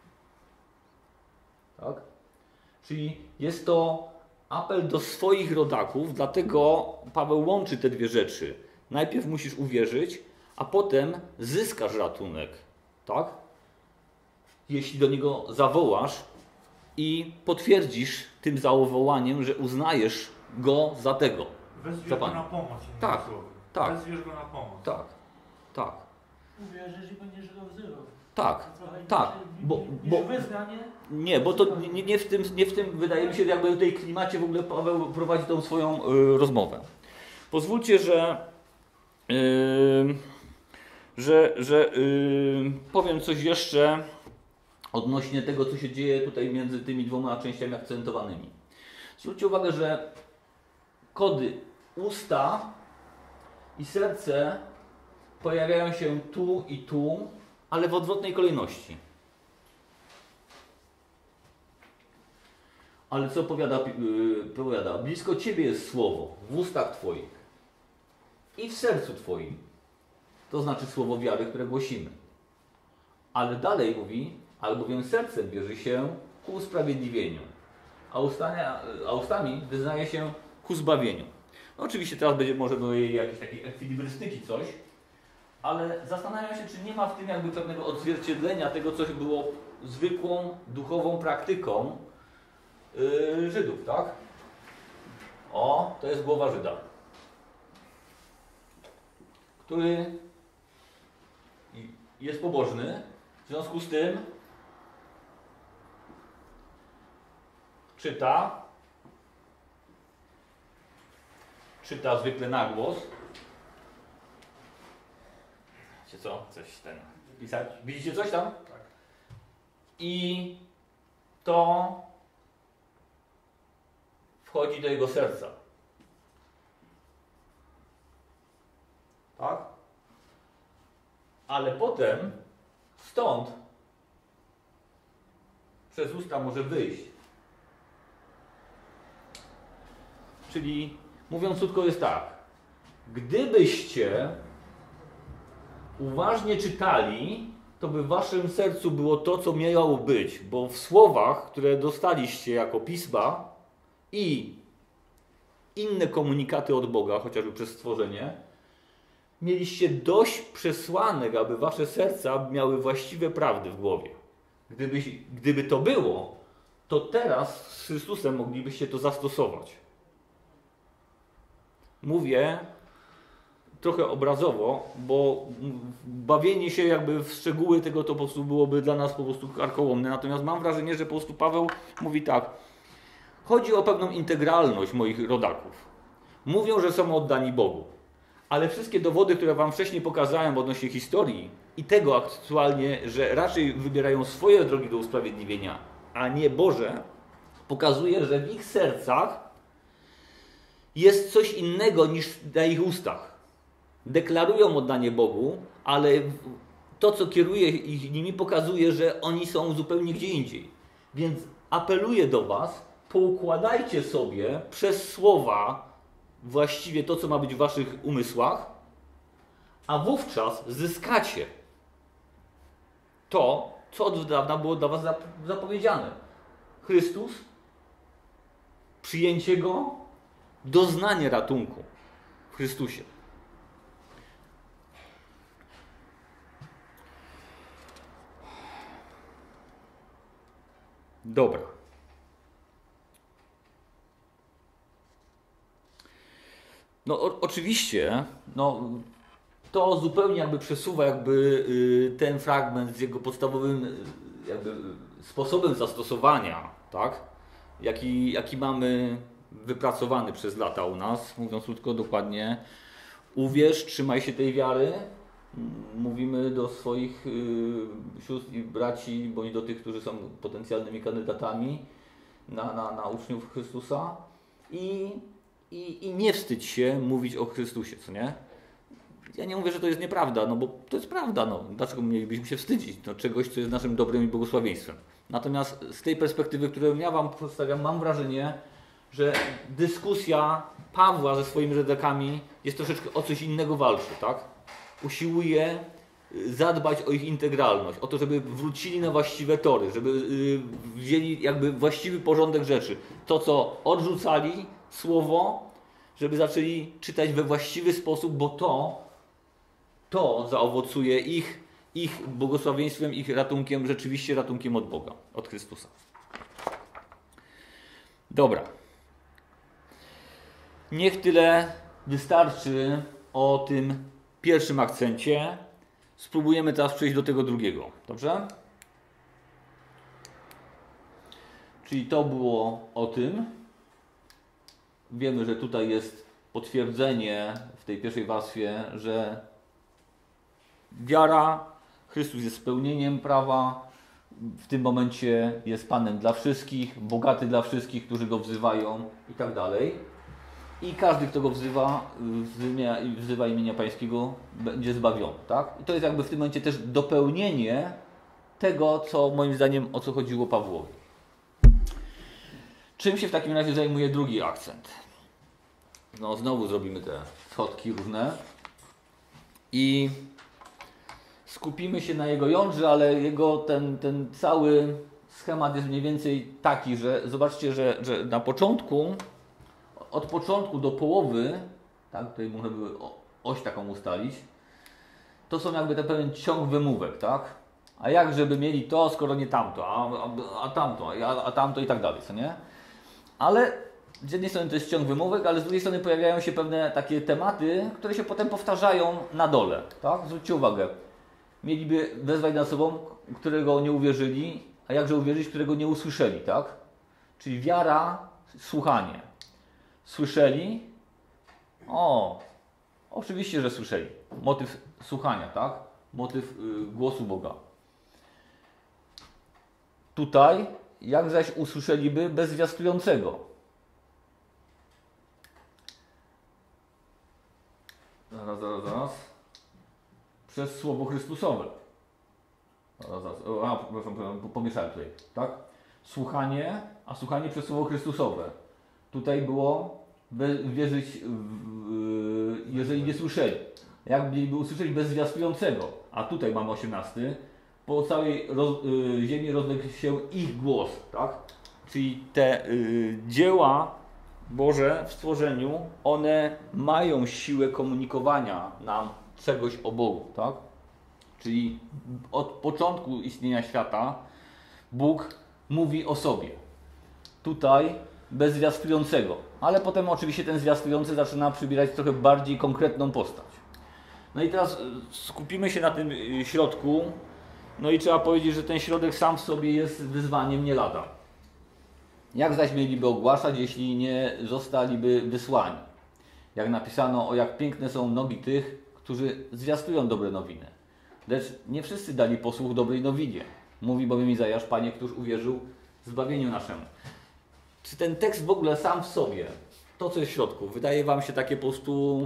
Tak? Czyli jest to apel do swoich rodaków, dlatego Paweł łączy te dwie rzeczy. Najpierw musisz uwierzyć, a potem zyskasz ratunek. Tak? Jeśli do niego zawołasz i potwierdzisz tym zawołaniem, że uznajesz go za tego. Wezwiesz go na pomoc. Tak, tak. Wezwiesz go na pomoc. Tak, tak. Uwierzysz i będziesz go wzywał. Tak, tak. Bo wyznanie? Nie, bo to nie w tym wydaje mi się, jakby w tej klimacie w ogóle Paweł prowadzi tą swoją rozmowę. Pozwólcie, że powiem coś jeszcze odnośnie tego, co się dzieje tutaj między tymi dwoma częściami akcentowanymi. Zwróćcie uwagę, że kody usta i serce pojawiają się tu i tu, ale w odwrotnej kolejności. Ale co powiada? Blisko Ciebie jest słowo, w ustach Twoich i w sercu Twoim. To znaczy słowo wiary, które głosimy. Ale dalej mówi, albowiem sercem bierze się ku usprawiedliwieniu, a ustami wyznaje się ku zbawieniu. No oczywiście teraz może jakieś takie ekwilibrystyki coś, ale zastanawiam się, czy nie ma w tym jakby pewnego odzwierciedlenia tego, co było zwykłą duchową praktyką Żydów, tak? O, to jest głowa Żyda, który jest pobożny, w związku z tym czyta zwykle na głos. Wiecie co? Coś ten pisać. Widzicie coś tam? Tak. I to wchodzi do jego serca. Tak? Ale potem stąd przez usta może wyjść. Czyli mówiąc krótko jest tak. Gdybyście uważnie czytali, to by w waszym sercu było to, co miało być. Bo w słowach, które dostaliście jako pisma i inne komunikaty od Boga, chociażby przez stworzenie, mieliście dość przesłanek, aby wasze serca miały właściwe prawdy w głowie. Gdyby to było, to teraz z Chrystusem moglibyście to zastosować. Mówię trochę obrazowo, bo bawienie się jakby w szczegóły tego to po prostu byłoby dla nas po prostu karkołomne. Natomiast mam wrażenie, że po prostu Paweł mówi tak. Chodzi o pewną integralność moich rodaków. Mówią, że są oddani Bogu. Ale wszystkie dowody, które wam wcześniej pokazałem odnośnie historii i tego aktualnie, że raczej wybierają swoje drogi do usprawiedliwienia, a nie Boże, pokazuje, że w ich sercach jest coś innego niż na ich ustach. Deklarują oddanie Bogu, ale to, co kieruje ich nimi, pokazuje, że oni są zupełnie gdzie indziej. Więc apeluję do was, poukładajcie sobie przez słowa właściwie to, co ma być w waszych umysłach, a wówczas zyskacie to, co od dawna było dla was zapowiedziane. Chrystus, przyjęcie Go, doznanie ratunku w Chrystusie. Dobra. No oczywiście, no, to zupełnie jakby przesuwa ten fragment z jego podstawowym jakby sposobem zastosowania, tak? Jaki mamy wypracowany przez lata u nas, mówiąc krótko, dokładnie. Uwierz, trzymaj się tej wiary. Mówimy do swoich sióstr i braci, bądź do tych, którzy są potencjalnymi kandydatami na uczniów Chrystusa. I nie wstydź się mówić o Chrystusie, co nie? Ja nie mówię, że to jest nieprawda, no bo to jest prawda, no. Dlaczego mielibyśmy się wstydzić czegoś, co jest naszym dobrem i błogosławieństwem? Natomiast z tej perspektywy, którą ja wam przedstawiam, mam wrażenie, że dyskusja Pawła ze swoimi rodakami jest troszeczkę o coś innego walczy, tak? Usiłuje zadbać o ich integralność, o to, żeby wrócili na właściwe tory, żeby wzięli jakby właściwy porządek rzeczy. To, co odrzucali, słowo, żeby zaczęli czytać we właściwy sposób, bo to zaowocuje ich błogosławieństwem, ich ratunkiem, rzeczywiście ratunkiem od Boga, od Chrystusa. Dobra. Niech tyle wystarczy o tym pierwszym akcencie. Spróbujemy teraz przejść do tego drugiego. Dobrze? Czyli to było o tym. Wiemy, że tutaj jest potwierdzenie w tej pierwszej warstwie, że wiara, Chrystus jest spełnieniem prawa, w tym momencie jest Panem dla wszystkich, bogaty dla wszystkich, którzy Go wzywają i tak dalej. I każdy, kto Go wzywa imienia Pańskiego, będzie zbawiony. Tak? I to jest jakby w tym momencie też dopełnienie tego, co moim zdaniem, o co chodziło Pawłowi. Czym się w takim razie zajmuje drugi akcent? No znowu zrobimy te schodki różne i skupimy się na jego jądrze, ale jego ten cały schemat jest mniej więcej taki, że zobaczcie, że na początku, od początku do połowy, tak, tutaj można by oś taką ustalić, to są jakby ten pewien ciąg wymówek, tak? A jak żeby mieli to, skoro nie tamto, a tamto, a tamto i tak dalej, co nie? Ale z jednej strony to jest ciąg wymówek, ale z drugiej strony pojawiają się pewne takie tematy, które się potem powtarzają na dole. Tak? Zwróćcie uwagę. Mieliby wezwać nad sobą, którego nie uwierzyli, a jakże uwierzyć, którego nie usłyszeli. Tak? Czyli wiara, słuchanie. Słyszeli? Oczywiście, że słyszeli. Motyw słuchania, tak? Motyw głosu Boga. Tutaj, jak zaś usłyszeliby bez zwiastującego. Zaraz. Przez Słowo Chrystusowe. Pomieszałem tutaj, tak? Słuchanie, a słuchanie przez Słowo Chrystusowe. Tutaj było wierzyć, jeżeli nie słyszeli. Jak byliby usłyszeli bez zwiastującego. A tutaj mamy 18. Po całej ziemi rozległ się ich głos, tak? Czyli te dzieła Boże w stworzeniu, one mają siłę komunikowania nam czegoś o Bogu, tak? Czyli od początku istnienia świata Bóg mówi o sobie. Tutaj bez zwiastującego, ale potem oczywiście ten zwiastujący zaczyna przybierać trochę bardziej konkretną postać. No i teraz skupimy się na tym środku. No i trzeba powiedzieć, że ten środek sam w sobie jest wyzwaniem nie lada. Jak zaś mieliby ogłaszać, jeśli nie zostaliby wysłani? Jak napisano, o jak piękne są nogi tych, którzy zwiastują dobre nowiny. Lecz nie wszyscy dali posłuch dobrej nowinie. Mówi bowiem Izajasz, Panie, któż uwierzył zbawieniu naszemu. Czy ten tekst w ogóle sam w sobie, to co jest w środku, wydaje Wam się takie po prostu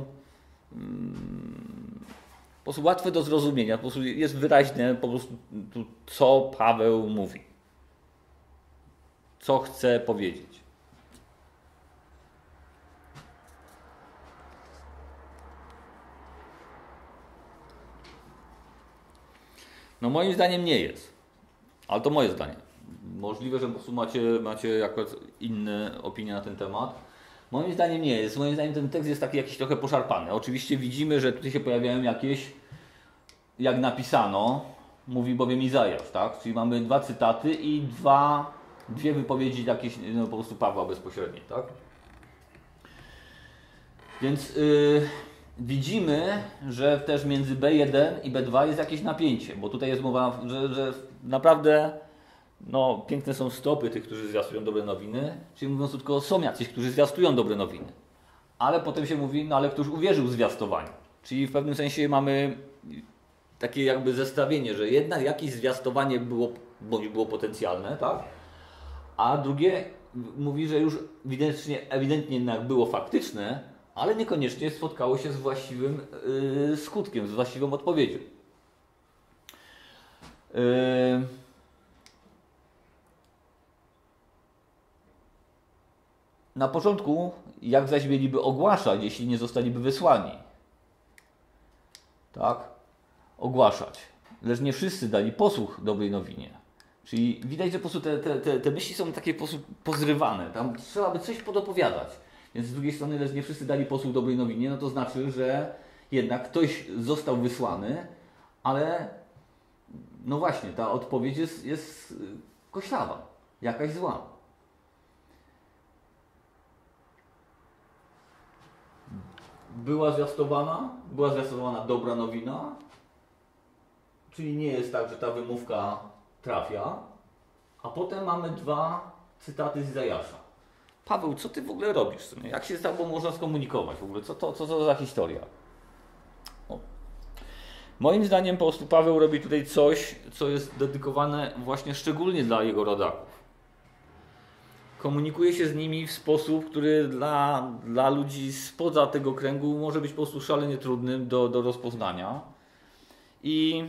łatwe do zrozumienia, po prostu jest wyraźne po prostu co Paweł mówi. Co chce powiedzieć. No moim zdaniem nie jest. Ale to moje zdanie. Możliwe, że po prostu macie jakoś inne opinie na ten temat. Moim zdaniem nie jest. Moim zdaniem ten tekst jest taki jakiś trochę poszarpany. Oczywiście widzimy, że tutaj się pojawiają jakieś, jak napisano, mówi bowiem Izajasz, tak? Czyli mamy 2 cytaty i dwie wypowiedzi jakieś, po prostu Pawła bezpośrednio, tak? Więc widzimy, że też między B1 i B2 jest jakieś napięcie, bo tutaj jest mowa, że naprawdę piękne są stopy tych, którzy zwiastują dobre nowiny, czyli mówiąc tylko, są jacyś, którzy zwiastują dobre nowiny. Ale potem się mówi, ale któż uwierzył w zwiastowanie. Czyli w pewnym sensie mamy takie jakby zestawienie, że jednak jakieś zwiastowanie było potencjalne, tak? A drugie mówi, że już ewidentnie jednak było faktyczne, ale niekoniecznie spotkało się z właściwym skutkiem, z właściwą odpowiedzią. Na początku, jak zaś mieliby ogłaszać, jeśli nie zostaliby wysłani? Tak? Ogłaszać. Lecz nie wszyscy dali posłuch dobrej nowinie. Czyli widać, że po prostu te myśli są takie po prostu pozrywane. Tam trzeba by coś podopowiadać. Więc z drugiej strony, lecz nie wszyscy dali posłuch dobrej nowinie, no to znaczy, że jednak ktoś został wysłany, ale no właśnie, ta odpowiedź jest koślawa, jakaś zła. Była zwiastowana dobra nowina, czyli nie jest tak, że ta wymówka trafia, a potem mamy 2 cytaty z Izajasza. Paweł, co ty w ogóle robisz? Jak się z tobą można skomunikować w ogóle? Co to za historia? Moim zdaniem po prostu Paweł robi tutaj coś, co jest dedykowane właśnie szczególnie dla jego rodaków. Komunikuje się z nimi w sposób, który dla ludzi spoza tego kręgu może być po prostu szalenie trudnym do rozpoznania. I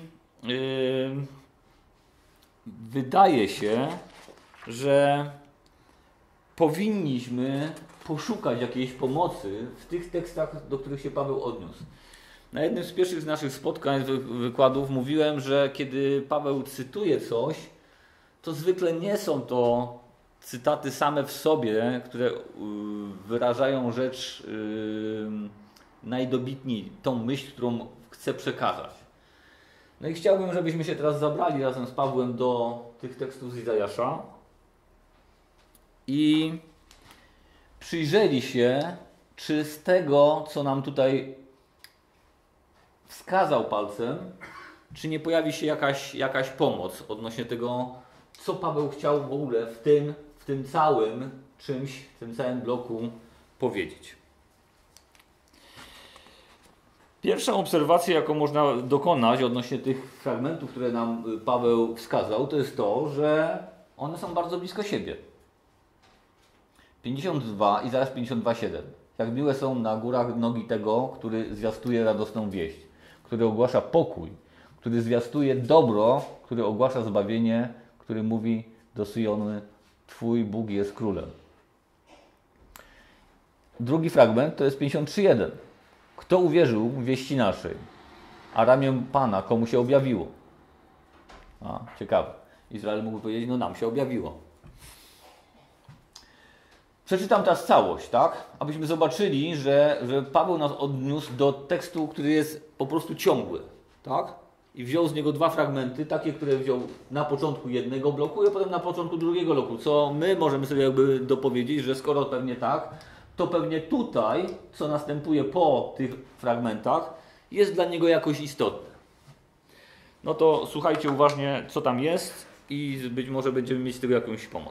wydaje się, że powinniśmy poszukać jakiejś pomocy w tych tekstach, do których się Paweł odniósł. Na jednym z pierwszych naszych spotkań, wykładów mówiłem, że kiedy Paweł cytuje coś, to zwykle nie są to cytaty same w sobie, które wyrażają rzecz najdobitniej, tą myśl, którą chce przekazać. No i chciałbym, żebyśmy się teraz zabrali razem z Pawłem do tych tekstów z Izajasza i przyjrzeli się, czy z tego, co nam tutaj wskazał palcem, czy nie pojawi się jakaś pomoc odnośnie tego, co Paweł chciał w ogóle w tym całym czymś, w tym całym bloku powiedzieć. Pierwsza obserwacja, jaką można dokonać odnośnie tych fragmentów, które nam Paweł wskazał, to jest to, że one są bardzo blisko siebie. 52 i zaraz 52,7. Jak miłe są na górach nogi tego, który zwiastuje radosną wieść, który ogłasza pokój, który zwiastuje dobro, który ogłasza zbawienie, który mówi do Syjonu: Twój Bóg jest królem. Drugi fragment to jest 53,1. Kto uwierzył wieści naszej, a ramię Pana komu się objawiło? Ciekawe. Izrael mógł powiedzieć: no nam się objawiło. Przeczytam teraz całość, tak? Abyśmy zobaczyli, że Paweł nas odniósł do tekstu, który jest po prostu ciągły, tak? I wziął z niego dwa fragmenty, takie, które wziął na początku jednego bloku i potem na początku drugiego bloku, co my możemy sobie jakby dopowiedzieć, że skoro pewnie tak, to pewnie tutaj, co następuje po tych fragmentach, jest dla niego jakoś istotne. No to słuchajcie uważnie, co tam jest i być może będziemy mieć z tego jakąś pomoc.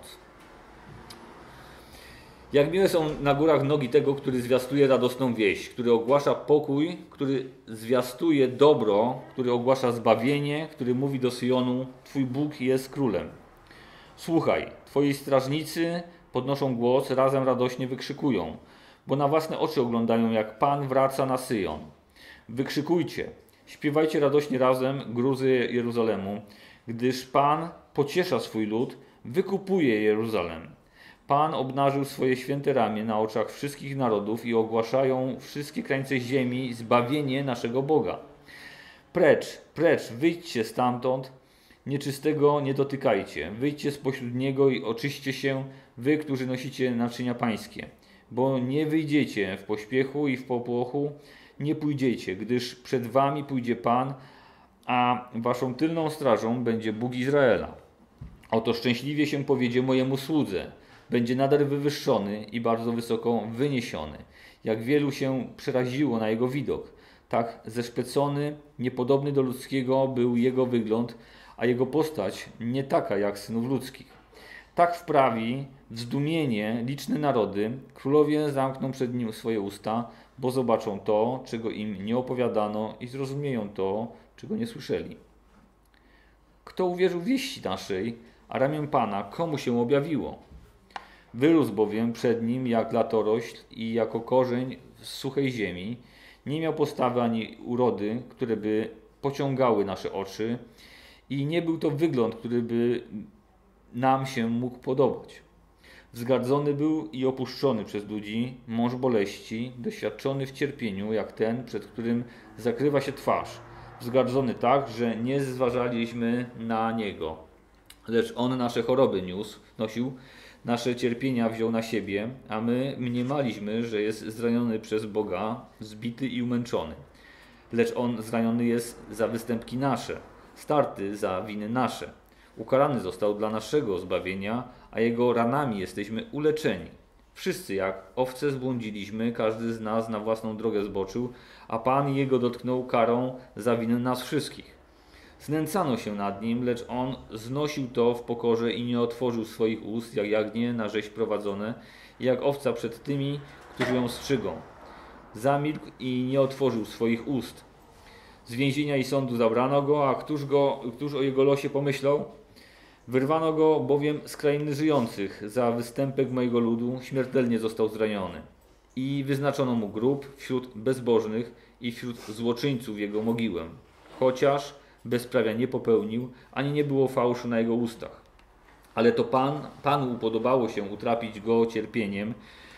Jak miłe są na górach nogi tego, który zwiastuje radosną wieść, który ogłasza pokój, który zwiastuje dobro, który ogłasza zbawienie, który mówi do Syjonu: Twój Bóg jest królem. Słuchaj, Twoi strażnicy podnoszą głos, razem radośnie wykrzykują, bo na własne oczy oglądają, jak Pan wraca na Syjon. Wykrzykujcie, śpiewajcie radośnie razem, gruzy Jeruzalemu, gdyż Pan pociesza swój lud, wykupuje Jeruzalem. Pan obnażył swoje święte ramię na oczach wszystkich narodów i ogłaszają wszystkie krańce ziemi zbawienie naszego Boga. Precz, precz, wyjdźcie stamtąd, nieczystego nie dotykajcie. Wyjdźcie spośród niego i oczyście się, wy, którzy nosicie naczynia pańskie. Bo nie wyjdziecie w pośpiechu i w popłochu, nie pójdziecie, gdyż przed wami pójdzie Pan, a waszą tylną strażą będzie Bóg Izraela. Oto szczęśliwie się powiedzie mojemu słudze. Będzie nader wywyższony i bardzo wysoko wyniesiony. Jak wielu się przeraziło na jego widok, tak zeszpecony, niepodobny do ludzkiego był jego wygląd, a jego postać nie taka jak synów ludzkich. Tak wprawi w zdumienie liczne narody, królowie zamkną przed nim swoje usta, bo zobaczą to, czego im nie opowiadano i zrozumieją to, czego nie słyszeli. Kto uwierzył wieści naszej, a ramię Pana komu się objawiło? Wyrósł bowiem przed nim jak latorośl i jako korzeń z suchej ziemi. Nie miał postawy ani urody, które by pociągały nasze oczy i nie był to wygląd, który by nam się mógł podobać. Wzgardzony był i opuszczony przez ludzi, mąż boleści, doświadczony w cierpieniu, jak ten, przed którym zakrywa się twarz. Wzgardzony tak, że nie zważaliśmy na niego. Lecz on nasze choroby nosił, nasze cierpienia wziął na siebie, a my mniemaliśmy, że jest zraniony przez Boga, zbity i umęczony. Lecz on zraniony jest za występki nasze, starty za winy nasze. Ukarany został dla naszego zbawienia, a jego ranami jesteśmy uleczeni. Wszyscy jak owce zbłądziliśmy, każdy z nas na własną drogę zboczył, a Pan jego dotknął karą za winę nas wszystkich. Znęcano się nad nim, lecz on znosił to w pokorze i nie otworzył swoich ust, jak jagnię na rzeź prowadzone, jak owca przed tymi, którzy ją strzygą. Zamilkł i nie otworzył swoich ust. Z więzienia i sądu zabrano go, a któż o jego losie pomyślał? Wyrwano go bowiem z krainy żyjących, za występek mojego ludu śmiertelnie został zraniony. I wyznaczono mu grób wśród bezbożnych i wśród złoczyńców jego mogiłę. Chociaż bezprawia nie popełnił, ani nie było fałszu na jego ustach. Ale to Panu upodobało się utrapić go cierpieniem,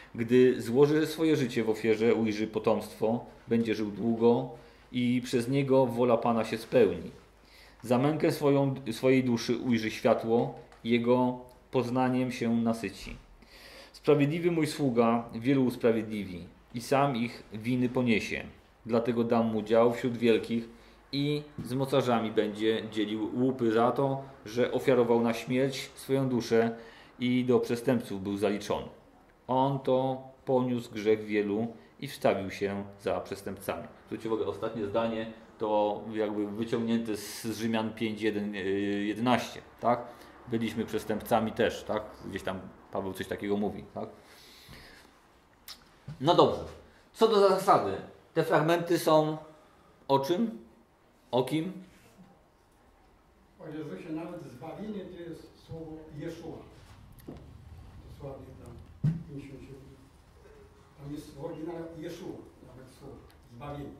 gdy złoży swoje życie w ofierze, ujrzy potomstwo, będzie żył długo i przez niego wola Pana się spełni. Za mękę swojej duszy ujrzy światło, jego poznaniem się nasyci. Sprawiedliwy mój sługa wielu usprawiedliwi i sam ich winy poniesie. Dlatego dam mu dział wśród wielkich i z mocarzami będzie dzielił łupy za to, że ofiarował na śmierć swoją duszę i do przestępców był zaliczony. On to poniósł grzech wielu i wstawił się za przestępcami. Zwróćcie uwagę, ostatnie zdanie to jakby wyciągnięte z Rzymian 5:11, tak? Byliśmy przestępcami też, tak? Gdzieś tam Paweł coś takiego mówi, tak? No dobrze. Co do zasady, te fragmenty są o czym? O kim? O Jezusie nawet zbawienie to jest słowo Jeszua. Dosłownie tam 57. Tam jest w oryginale Jeszua, nawet słowo zbawienie.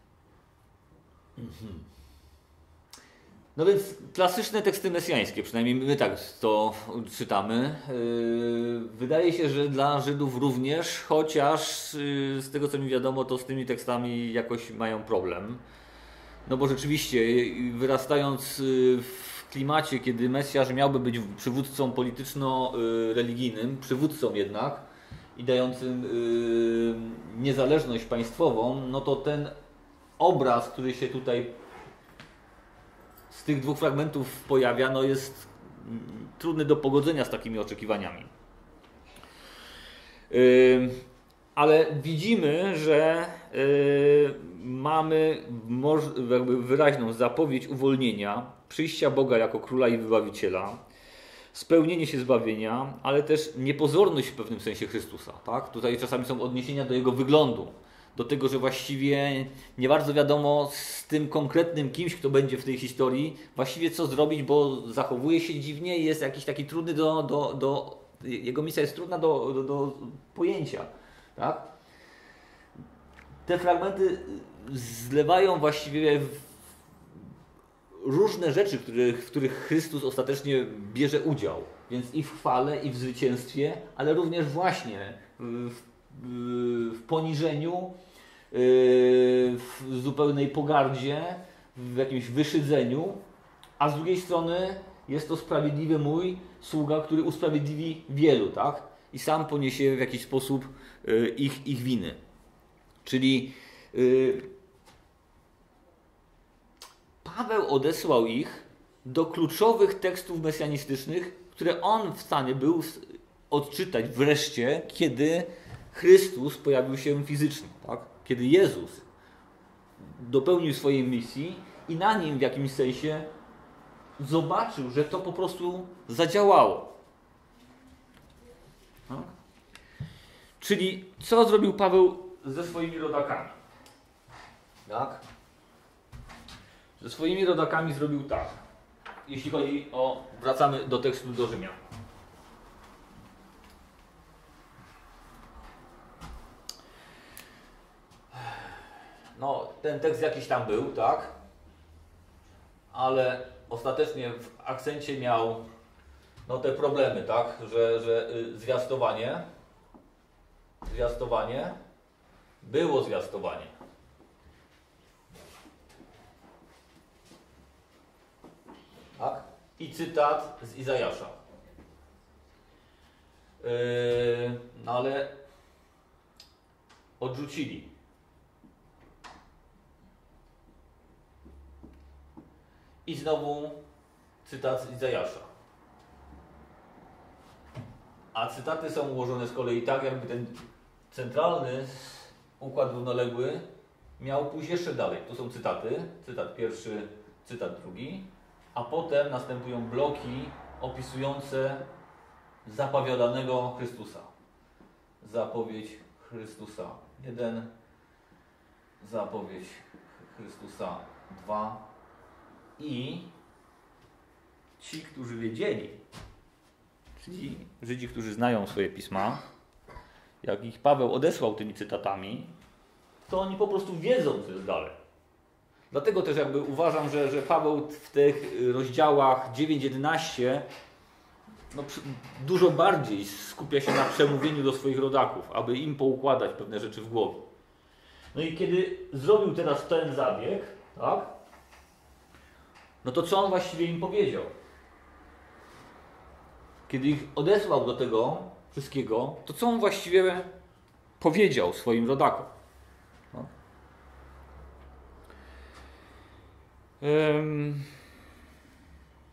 No więc klasyczne teksty mesjańskie, przynajmniej my tak to czytamy. Wydaje się, że dla Żydów również, chociaż z tego co mi wiadomo, to z tymi tekstami jakoś mają problem. No bo rzeczywiście, wyrastając w klimacie, kiedy Mesjasz miałby być przywódcą polityczno-religijnym, przywódcą jednak i dającym niezależność państwową, no to ten obraz, który się tutaj z tych dwóch fragmentów pojawia, no jest trudny do pogodzenia z takimi oczekiwaniami. Ale widzimy, że mamy jakby wyraźną zapowiedź uwolnienia, przyjścia Boga jako Króla i Wybawiciela, spełnienie się zbawienia, ale też niepozorność w pewnym sensie Chrystusa. Tak? Tutaj czasami są odniesienia do Jego wyglądu, do tego, że właściwie nie bardzo wiadomo z tym konkretnym kimś, kto będzie w tej historii, właściwie co zrobić, bo zachowuje się dziwnie i jest jakiś taki trudny jego misja jest trudna do pojęcia. Tak? Te fragmenty zlewają właściwie różne rzeczy, w których Chrystus ostatecznie bierze udział. Więc i w chwale, i w zwycięstwie, ale również właśnie w poniżeniu, w zupełnej pogardzie, w jakimś wyszydzeniu, a z drugiej strony jest to sprawiedliwy mój sługa, który usprawiedliwi wielu, tak? I sam poniesie w jakiś sposób ich winy. Czyli Paweł odesłał ich do kluczowych tekstów mesjanistycznych, które on w stanie był odczytać wreszcie, kiedy Chrystus pojawił się fizycznie, tak? Kiedy Jezus dopełnił swojej misji i na nim w jakimś sensie zobaczył, że to po prostu zadziałało. Tak? Czyli co zrobił Paweł ze swoimi rodakami? Tak? Ze swoimi rodakami zrobił tak. Jeśli chodzi o... Wracamy do tekstu do Rzymian. No, ten tekst jakiś tam był, tak? Ale ostatecznie w akcencie miał no, te problemy, tak? Że zwiastowanie było zwiastowanie. Tak? I cytat z Izajasza. No ale odrzucili. I znowu cytat z Izajasza. A cytaty są ułożone z kolei tak, jakby ten centralny układ równoległy miał pójść jeszcze dalej. Tu są cytaty. Cytat pierwszy, cytat drugi. A potem następują bloki opisujące zapowiadanego Chrystusa. Zapowiedź Chrystusa 1, zapowiedź Chrystusa 2 i ci, którzy wiedzieli, czyli Żydzi, którzy znają swoje pisma, jak ich Paweł odesłał tymi cytatami, to oni po prostu wiedzą, co jest dalej. Dlatego też jakby uważam, że Paweł w tych rozdziałach 9-11 no, dużo bardziej skupia się na przemówieniu do swoich rodaków, aby im poukładać pewne rzeczy w głowie. No i kiedy zrobił teraz ten zabieg, tak, no to co on właściwie im powiedział? Kiedy ich odesłał do tego wszystkiego, to co on właściwie powiedział swoim rodakom? No.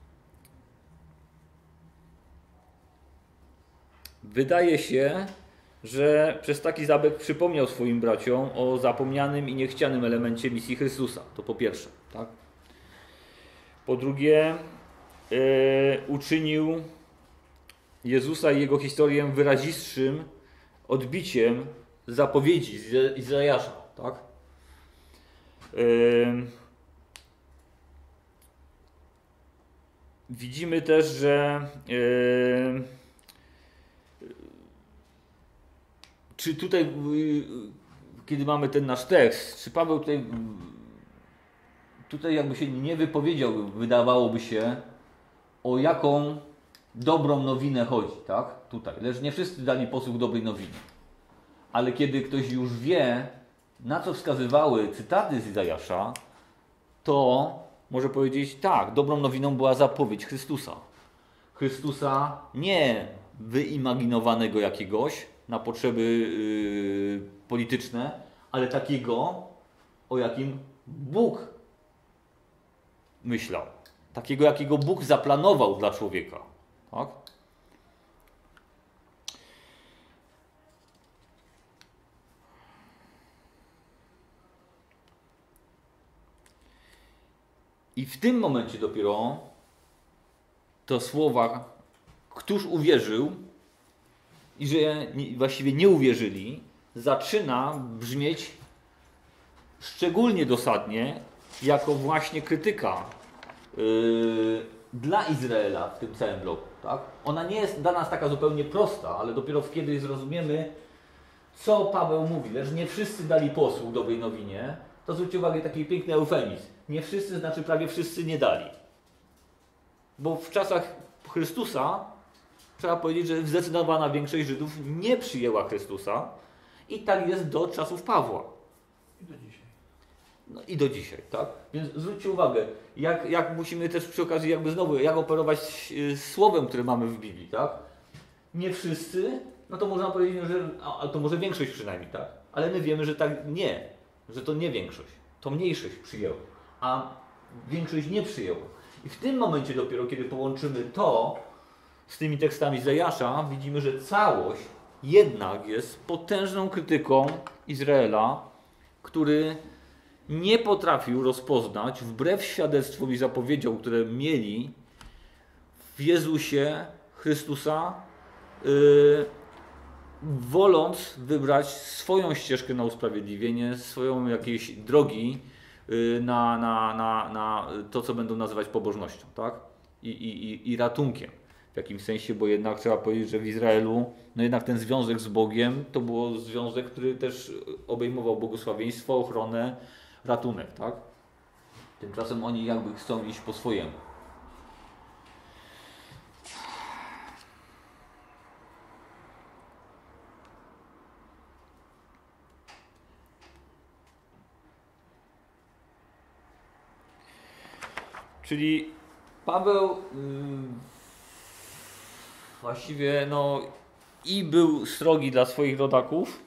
Wydaje się, że przez taki zabieg przypomniał swoim braciom o zapomnianym i niechcianym elemencie misji Chrystusa. To po pierwsze. Tak? Po drugie, uczynił Jezusa i jego historię wyrazistszym odbiciem zapowiedzi z Izajasza. Tak? Widzimy też, że czy tutaj, kiedy mamy ten nasz tekst, czy Paweł tutaj jakby się nie wypowiedział, wydawałoby się, o jaką dobrą nowinę chodzi, tak? Tutaj. Lecz nie wszyscy dali posłuch dobrej nowiny. Ale kiedy ktoś już wie, na co wskazywały cytaty z Izajasza, to może powiedzieć tak, dobrą nowiną była zapowiedź Chrystusa. Chrystusa nie wyimaginowanego jakiegoś na potrzeby polityczne, ale takiego, o jakim Bóg myślał. Takiego, jakiego Bóg zaplanował dla człowieka. Tak? I w tym momencie dopiero to słowa, któż uwierzył i że właściwie nie uwierzyli, zaczyna brzmieć szczególnie dosadnie jako właśnie krytyka dla Izraela w tym całym bloku. Tak? Ona nie jest dla nas taka zupełnie prosta, ale dopiero kiedy zrozumiemy, co Paweł mówi, lecz nie wszyscy dali posłuch dobrej nowinie, to zwróćcie uwagę, taki piękny eufemizm. Nie wszyscy znaczy prawie wszyscy nie dali. Bo w czasach Chrystusa trzeba powiedzieć, że zdecydowana większość Żydów nie przyjęła Chrystusa i tak jest do czasów Pawła. I do dzisiaj. No i do dzisiaj, tak? Więc zwróćcie uwagę, jak musimy też przy okazji jakby znowu, jak operować słowem, które mamy w Biblii, tak? Nie wszyscy, no to można powiedzieć, że to może większość przynajmniej, tak? Ale my wiemy, że tak nie, że to nie większość, to mniejszość przyjęła, a większość nie przyjęła. I w tym momencie dopiero, kiedy połączymy to z tymi tekstami Zajasza, widzimy, że całość jednak jest potężną krytyką Izraela, który nie potrafił rozpoznać, wbrew świadectwom i zapowiedziom, które mieli w Jezusie Chrystusa, woląc wybrać swoją ścieżkę na usprawiedliwienie, swoją jakieś drogi na to, co będą nazywać pobożnością, tak? I ratunkiem w jakimś sensie, bo jednak trzeba powiedzieć, że w Izraelu, no jednak ten związek z Bogiem to był związek, który też obejmował błogosławieństwo, ochronę, ratunek, tak? Tymczasem oni jakby chcą iść po swojemu. Czyli Paweł właściwie no i był srogi dla swoich rodaków,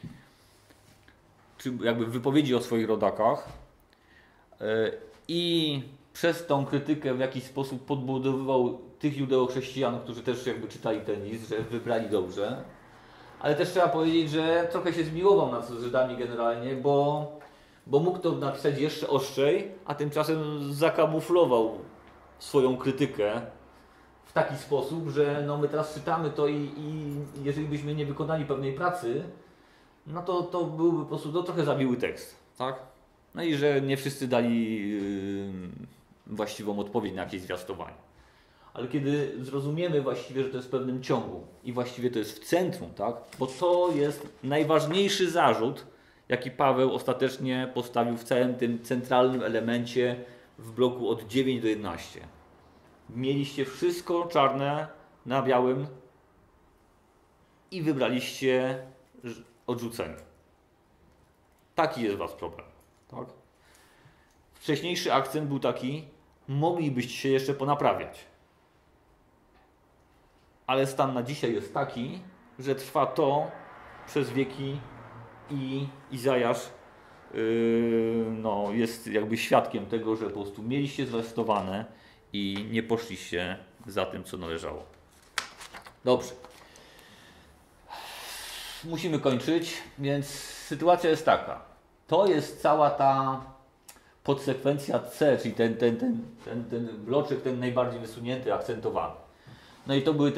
czy jakby w wypowiedzi o swoich rodakach, i przez tą krytykę w jakiś sposób podbudowywał tych judeochrześcijan, którzy też jakby czytali ten list, że wybrali dobrze. Ale też trzeba powiedzieć, że trochę się zmiłował nad Żydami generalnie, bo mógł to napisać jeszcze ostrzej, a tymczasem zakamuflował swoją krytykę w taki sposób, że no my teraz czytamy to i jeżeli byśmy nie wykonali pewnej pracy, no to byłby po prostu trochę zawiły tekst, tak? No i że nie wszyscy dali właściwą odpowiedź na jakieś zwiastowanie. Ale kiedy zrozumiemy właściwie, że to jest w pewnym ciągu i właściwie to jest w centrum, tak? Bo to jest najważniejszy zarzut, jaki Paweł ostatecznie postawił w całym tym centralnym elemencie w bloku od 9 do 11. Mieliście wszystko czarne na białym i wybraliście odrzucenie. Taki jest wasz problem. Tak? Wcześniejszy akcent był taki, moglibyście się jeszcze ponaprawiać. Ale stan na dzisiaj jest taki, że trwa to przez wieki i Izajasz jest jakby świadkiem tego, że po prostu mieliście zwiastowane i nie poszliście za tym, co należało. Dobrze. musimy kończyć, więc sytuacja jest taka. To jest cała ta podsekwencja C, czyli ten bloczek, ten najbardziej wysunięty, akcentowany. No i to były te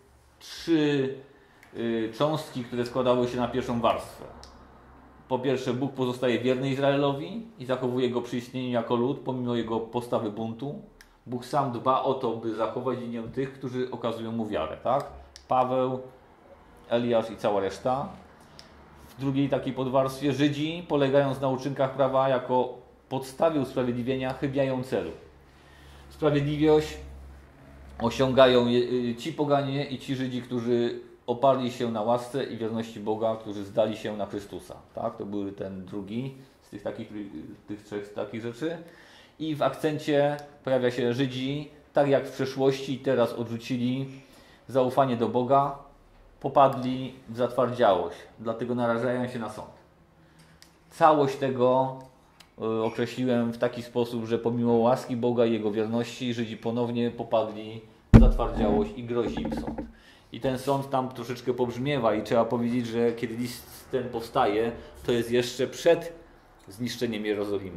3 cząstki, które składały się na pierwszą warstwę. Po pierwsze, Bóg pozostaje wierny Izraelowi i zachowuje go przy istnieniu jako lud, pomimo jego postawy buntu. Bóg sam dba o to, by zachować linię tych, którzy okazują mu wiarę, tak? Paweł, Eliasz i cała reszta. W drugiej takiej podwarstwie Żydzi, polegając na uczynkach prawa jako podstawie usprawiedliwienia, chybiają celu. Sprawiedliwość osiągają ci poganie i ci Żydzi, którzy oparli się na łasce i wierności Boga, którzy zdali się na Chrystusa. Tak? To był ten drugi z tych 3 takich rzeczy. I w akcencie pojawia się Żydzi, tak jak w przeszłości, teraz odrzucili zaufanie do Boga, popadli w zatwardziałość, dlatego narażają się na sąd. Całość tego określiłem w taki sposób, że pomimo łaski Boga i Jego wierności, Żydzi ponownie popadli w zatwardziałość i grozi im sąd. I ten sąd tam troszeczkę pobrzmiewa i trzeba powiedzieć, że kiedy list ten powstaje, to jest jeszcze przed zniszczeniem Jerozolimy.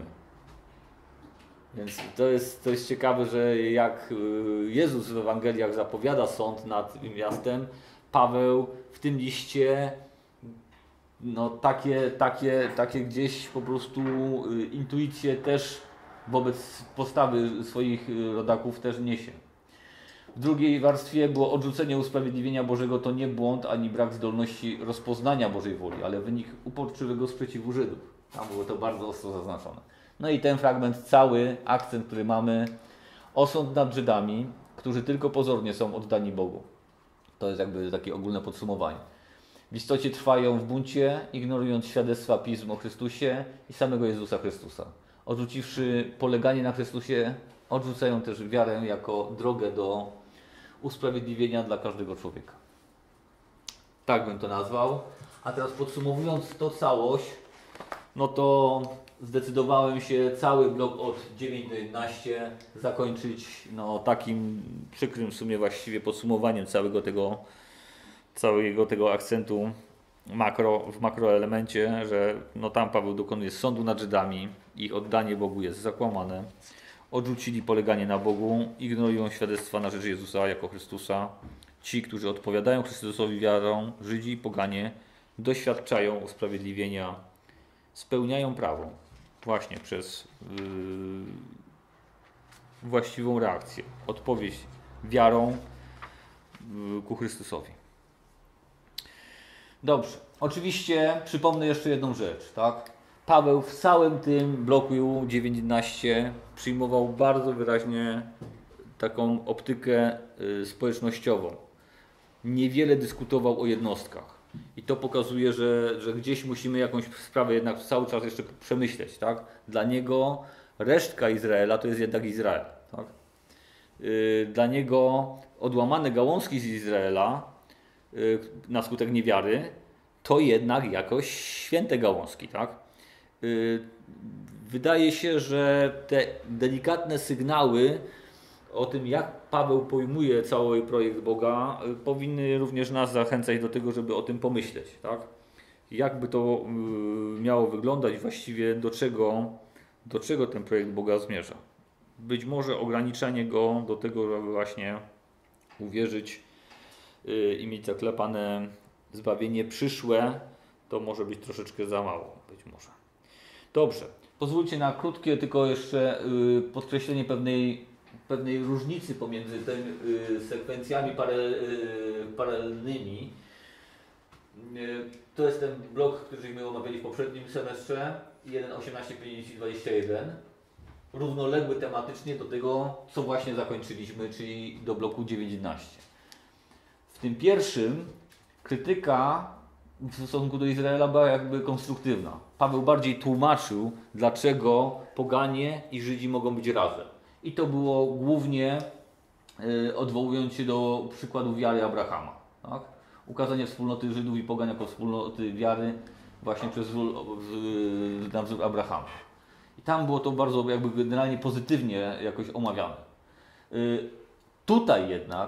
Więc to jest ciekawe, że jak Jezus w Ewangeliach zapowiada sąd nad miastem, Paweł w tym liście no takie gdzieś po prostu intuicje też wobec postawy swoich rodaków też niesie. W drugiej warstwie było odrzucenie usprawiedliwienia Bożego, to nie błąd ani brak zdolności rozpoznania Bożej woli, ale wynik uporczywego sprzeciwu Żydów. Tam było to bardzo ostro zaznaczone. No i ten fragment, cały akcent, który mamy, osąd nad Żydami, którzy tylko pozornie są oddani Bogu. To jest jakby takie ogólne podsumowanie. W istocie trwają w buncie, ignorując świadectwa pism o Chrystusie i samego Jezusa Chrystusa. Odrzuciwszy poleganie na Chrystusie, odrzucają też wiarę jako drogę do usprawiedliwienia dla każdego człowieka. Tak bym to nazwał. A teraz podsumowując to całość, no to zdecydowałem się cały blok od 9 do 11 zakończyć takim przykrym w sumie właściwie podsumowaniem całego tego akcentu w makroelemencie, że tam Paweł dokonuje sądu nad Żydami, ich oddanie Bogu jest zakłamane, odrzucili poleganie na Bogu, ignorują świadectwa na rzecz Jezusa jako Chrystusa. Ci, którzy odpowiadają Chrystusowi wiarą, Żydzi i poganie, doświadczają usprawiedliwienia, spełniają prawo właśnie przez właściwą reakcję, odpowiedź wiarą ku Chrystusowi. Dobrze, oczywiście przypomnę jeszcze jedną rzecz, tak? Paweł w całym tym bloku 9-11 przyjmował bardzo wyraźnie taką optykę społecznościową. Niewiele dyskutował o jednostkach. I to pokazuje, że gdzieś musimy jakąś sprawę jednak cały czas jeszcze przemyśleć. Tak? Dla niego resztka Izraela to jest jednak Izrael. Tak? Dla niego odłamane gałązki z Izraela na skutek niewiary to jednak jakoś święte gałązki. Tak? Wydaje się, że te delikatne sygnały o tym, jak Paweł pojmuje cały projekt Boga, powinny również nas zachęcać do tego, żeby o tym pomyśleć. Tak? Jak by to miało wyglądać, właściwie do czego ten projekt Boga zmierza. Być może ograniczenie go do tego, żeby właśnie uwierzyć i mieć zaklepane zbawienie przyszłe, to może być troszeczkę za mało, być może. Dobrze, pozwólcie na krótkie tylko jeszcze podkreślenie pewnej różnicy pomiędzy tymi sekwencjami paralelnymi. To jest ten blok, któryśmy omawiali w poprzednim semestrze, 1.18, 5 i 21. Równoległy tematycznie do tego, co właśnie zakończyliśmy, czyli do bloku 9.11. W tym pierwszym krytyka w stosunku do Izraela była jakby konstruktywna. Paweł bardziej tłumaczył, dlaczego poganie i Żydzi mogą być razem. I to było głównie odwołując się do przykładu wiary Abrahama. Tak? Ukazanie wspólnoty Żydów i pogan jako wspólnoty wiary właśnie na wzór Abrahama. I tam było to bardzo jakby generalnie pozytywnie jakoś omawiane. Tutaj jednak w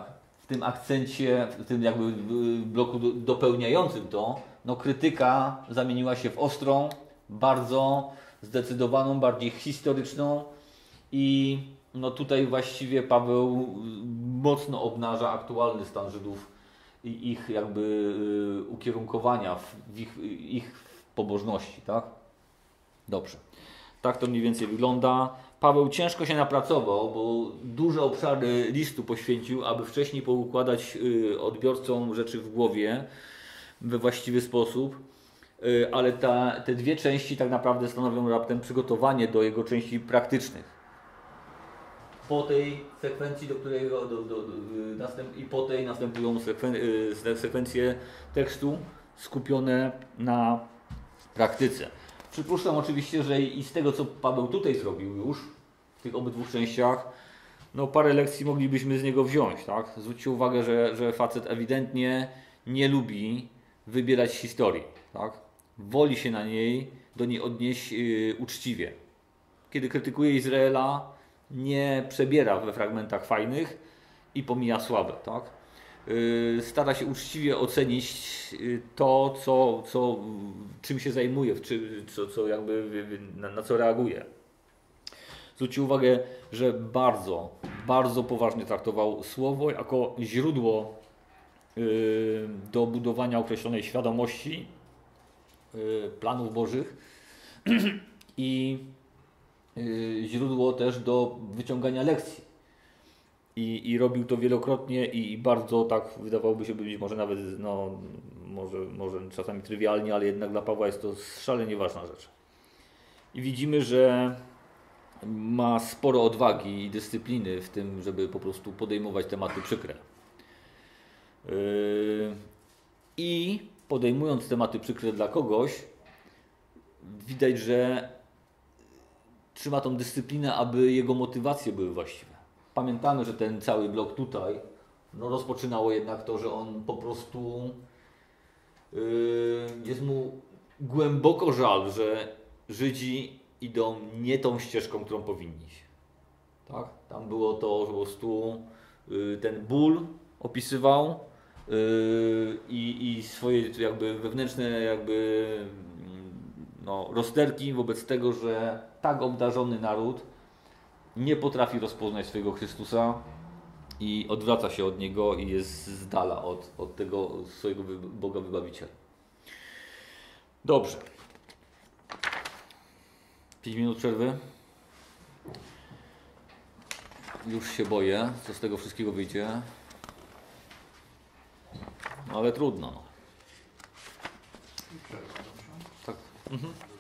tym akcencie, w tym jakby bloku dopełniającym to, no krytyka zamieniła się w ostrą, bardzo zdecydowaną, bardziej historyczną i no tutaj właściwie Paweł mocno obnaża aktualny stan Żydów i ich jakby ukierunkowania w ich pobożności, tak? Dobrze. Tak to mniej więcej wygląda. Paweł ciężko się napracował, bo duże obszary listu poświęcił, aby wcześniej poukładać odbiorcom rzeczy w głowie we właściwy sposób, ale te dwie części tak naprawdę stanowią raptem przygotowanie do jego części praktycznych. Po tej sekwencji, do której i po tej następują sekwencje tekstu skupione na praktyce. Przypuszczam oczywiście, że i z tego, co Paweł tutaj zrobił już, w tych obydwu częściach, no parę lekcji moglibyśmy z niego wziąć, tak? Zwróćcie uwagę, że facet ewidentnie nie lubi wybierać historii, tak? Woli się do niej odnieść uczciwie. Kiedy krytykuje Izraela, nie przebiera we fragmentach fajnych i pomija słabe, tak? Stara się uczciwie ocenić to, czym się zajmuje, na co reaguje. Zwróćcie uwagę, że bardzo, bardzo poważnie traktował słowo jako źródło do budowania określonej świadomości planów Bożych i źródło też do wyciągania lekcji. I robił to wielokrotnie i bardzo tak wydawałoby się być może nawet, no, może czasami trywialnie, ale jednak dla Pawła jest to szalenie ważna rzecz. I widzimy, że ma sporo odwagi i dyscypliny w tym, żeby po prostu podejmować tematy przykre. I podejmując tematy przykre dla kogoś, widać, że trzyma tą dyscyplinę, aby jego motywacje były właściwe. Pamiętamy, że ten cały blok tutaj rozpoczynało jednak to, że on po prostu jest mu głęboko żal, że Żydzi idą nie tą ścieżką, którą powinni się. Tak? Tam było to, że po prostu ten ból opisywał i swoje jakby wewnętrzne rozterki wobec tego, że tak obdarzony naród nie potrafi rozpoznać swojego Chrystusa i odwraca się od Niego i jest z dala od tego swojego Boga Wybawiciela. Dobrze. 5 minut przerwy. Już się boję, co z tego wszystkiego wyjdzie. No ale trudno. Tak. Mhm.